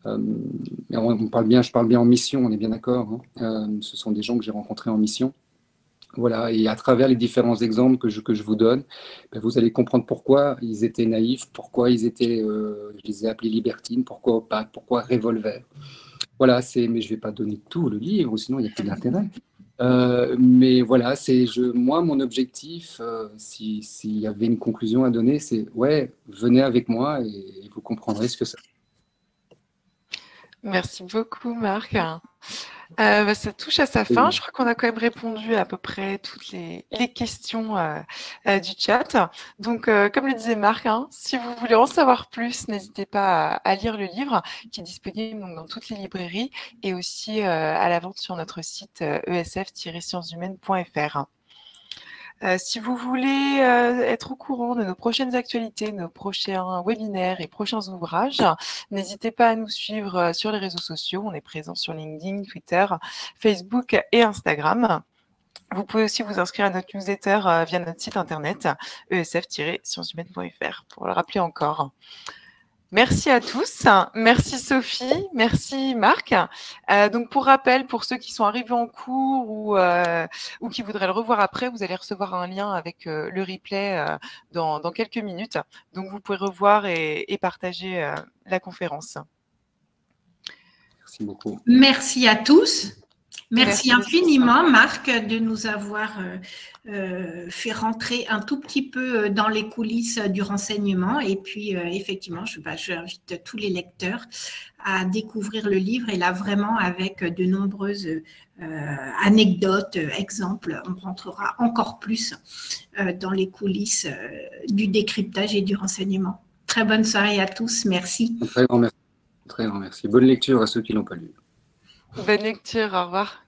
Je parle bien en mission, on est bien d'accord. Hein. Ce sont des gens que j'ai rencontrés en mission. Voilà, et à travers les différents exemples que je vous donne, vous allez comprendre pourquoi ils étaient naïfs, pourquoi ils étaient, je les ai appelés libertines, pourquoi opaques, pourquoi revolver. Voilà, mais je ne vais pas donner tout le livre, sinon il n'y a plus d'intérêt. Mais voilà, moi, mon objectif, s'il y avait une conclusion à donner, c'est ouais, venez avec moi et vous comprendrez ce que c'est. Merci beaucoup, Marc. Ça touche à sa fin. Je crois qu'on a quand même répondu à peu près toutes les questions du chat. Donc, comme le disait Marc, hein, si vous voulez en savoir plus, n'hésitez pas à lire le livre qui est disponible donc, dans toutes les librairies et aussi à la vente sur notre site esf-scienceshumaines.fr. Si vous voulez être au courant de nos prochaines actualités, nos prochains webinaires et prochains ouvrages, n'hésitez pas à nous suivre sur les réseaux sociaux. On est présent sur LinkedIn, Twitter, Facebook et Instagram. Vous pouvez aussi vous inscrire à notre newsletter via notre site internet esf-scienceshumaines.fr pour le rappeler encore. Merci à tous. Merci Sophie. Merci Marc. Donc pour rappel, pour ceux qui sont arrivés en cours ou qui voudraient le revoir après, vous allez recevoir un lien avec le replay dans quelques minutes. Donc vous pouvez revoir et partager la conférence. Merci beaucoup. Merci à tous. Merci infiniment, Marc, de nous avoir fait rentrer un tout petit peu dans les coulisses du renseignement. Et puis, effectivement, j'invite tous les lecteurs à découvrir le livre. Et là, vraiment, avec de nombreuses anecdotes, exemples, on rentrera encore plus dans les coulisses du décryptage et du renseignement. Très bonne soirée à tous. Merci. Très grand merci. Très grand merci. Bonne lecture à ceux qui ne l'ont pas lu. Bonne lecture, au revoir.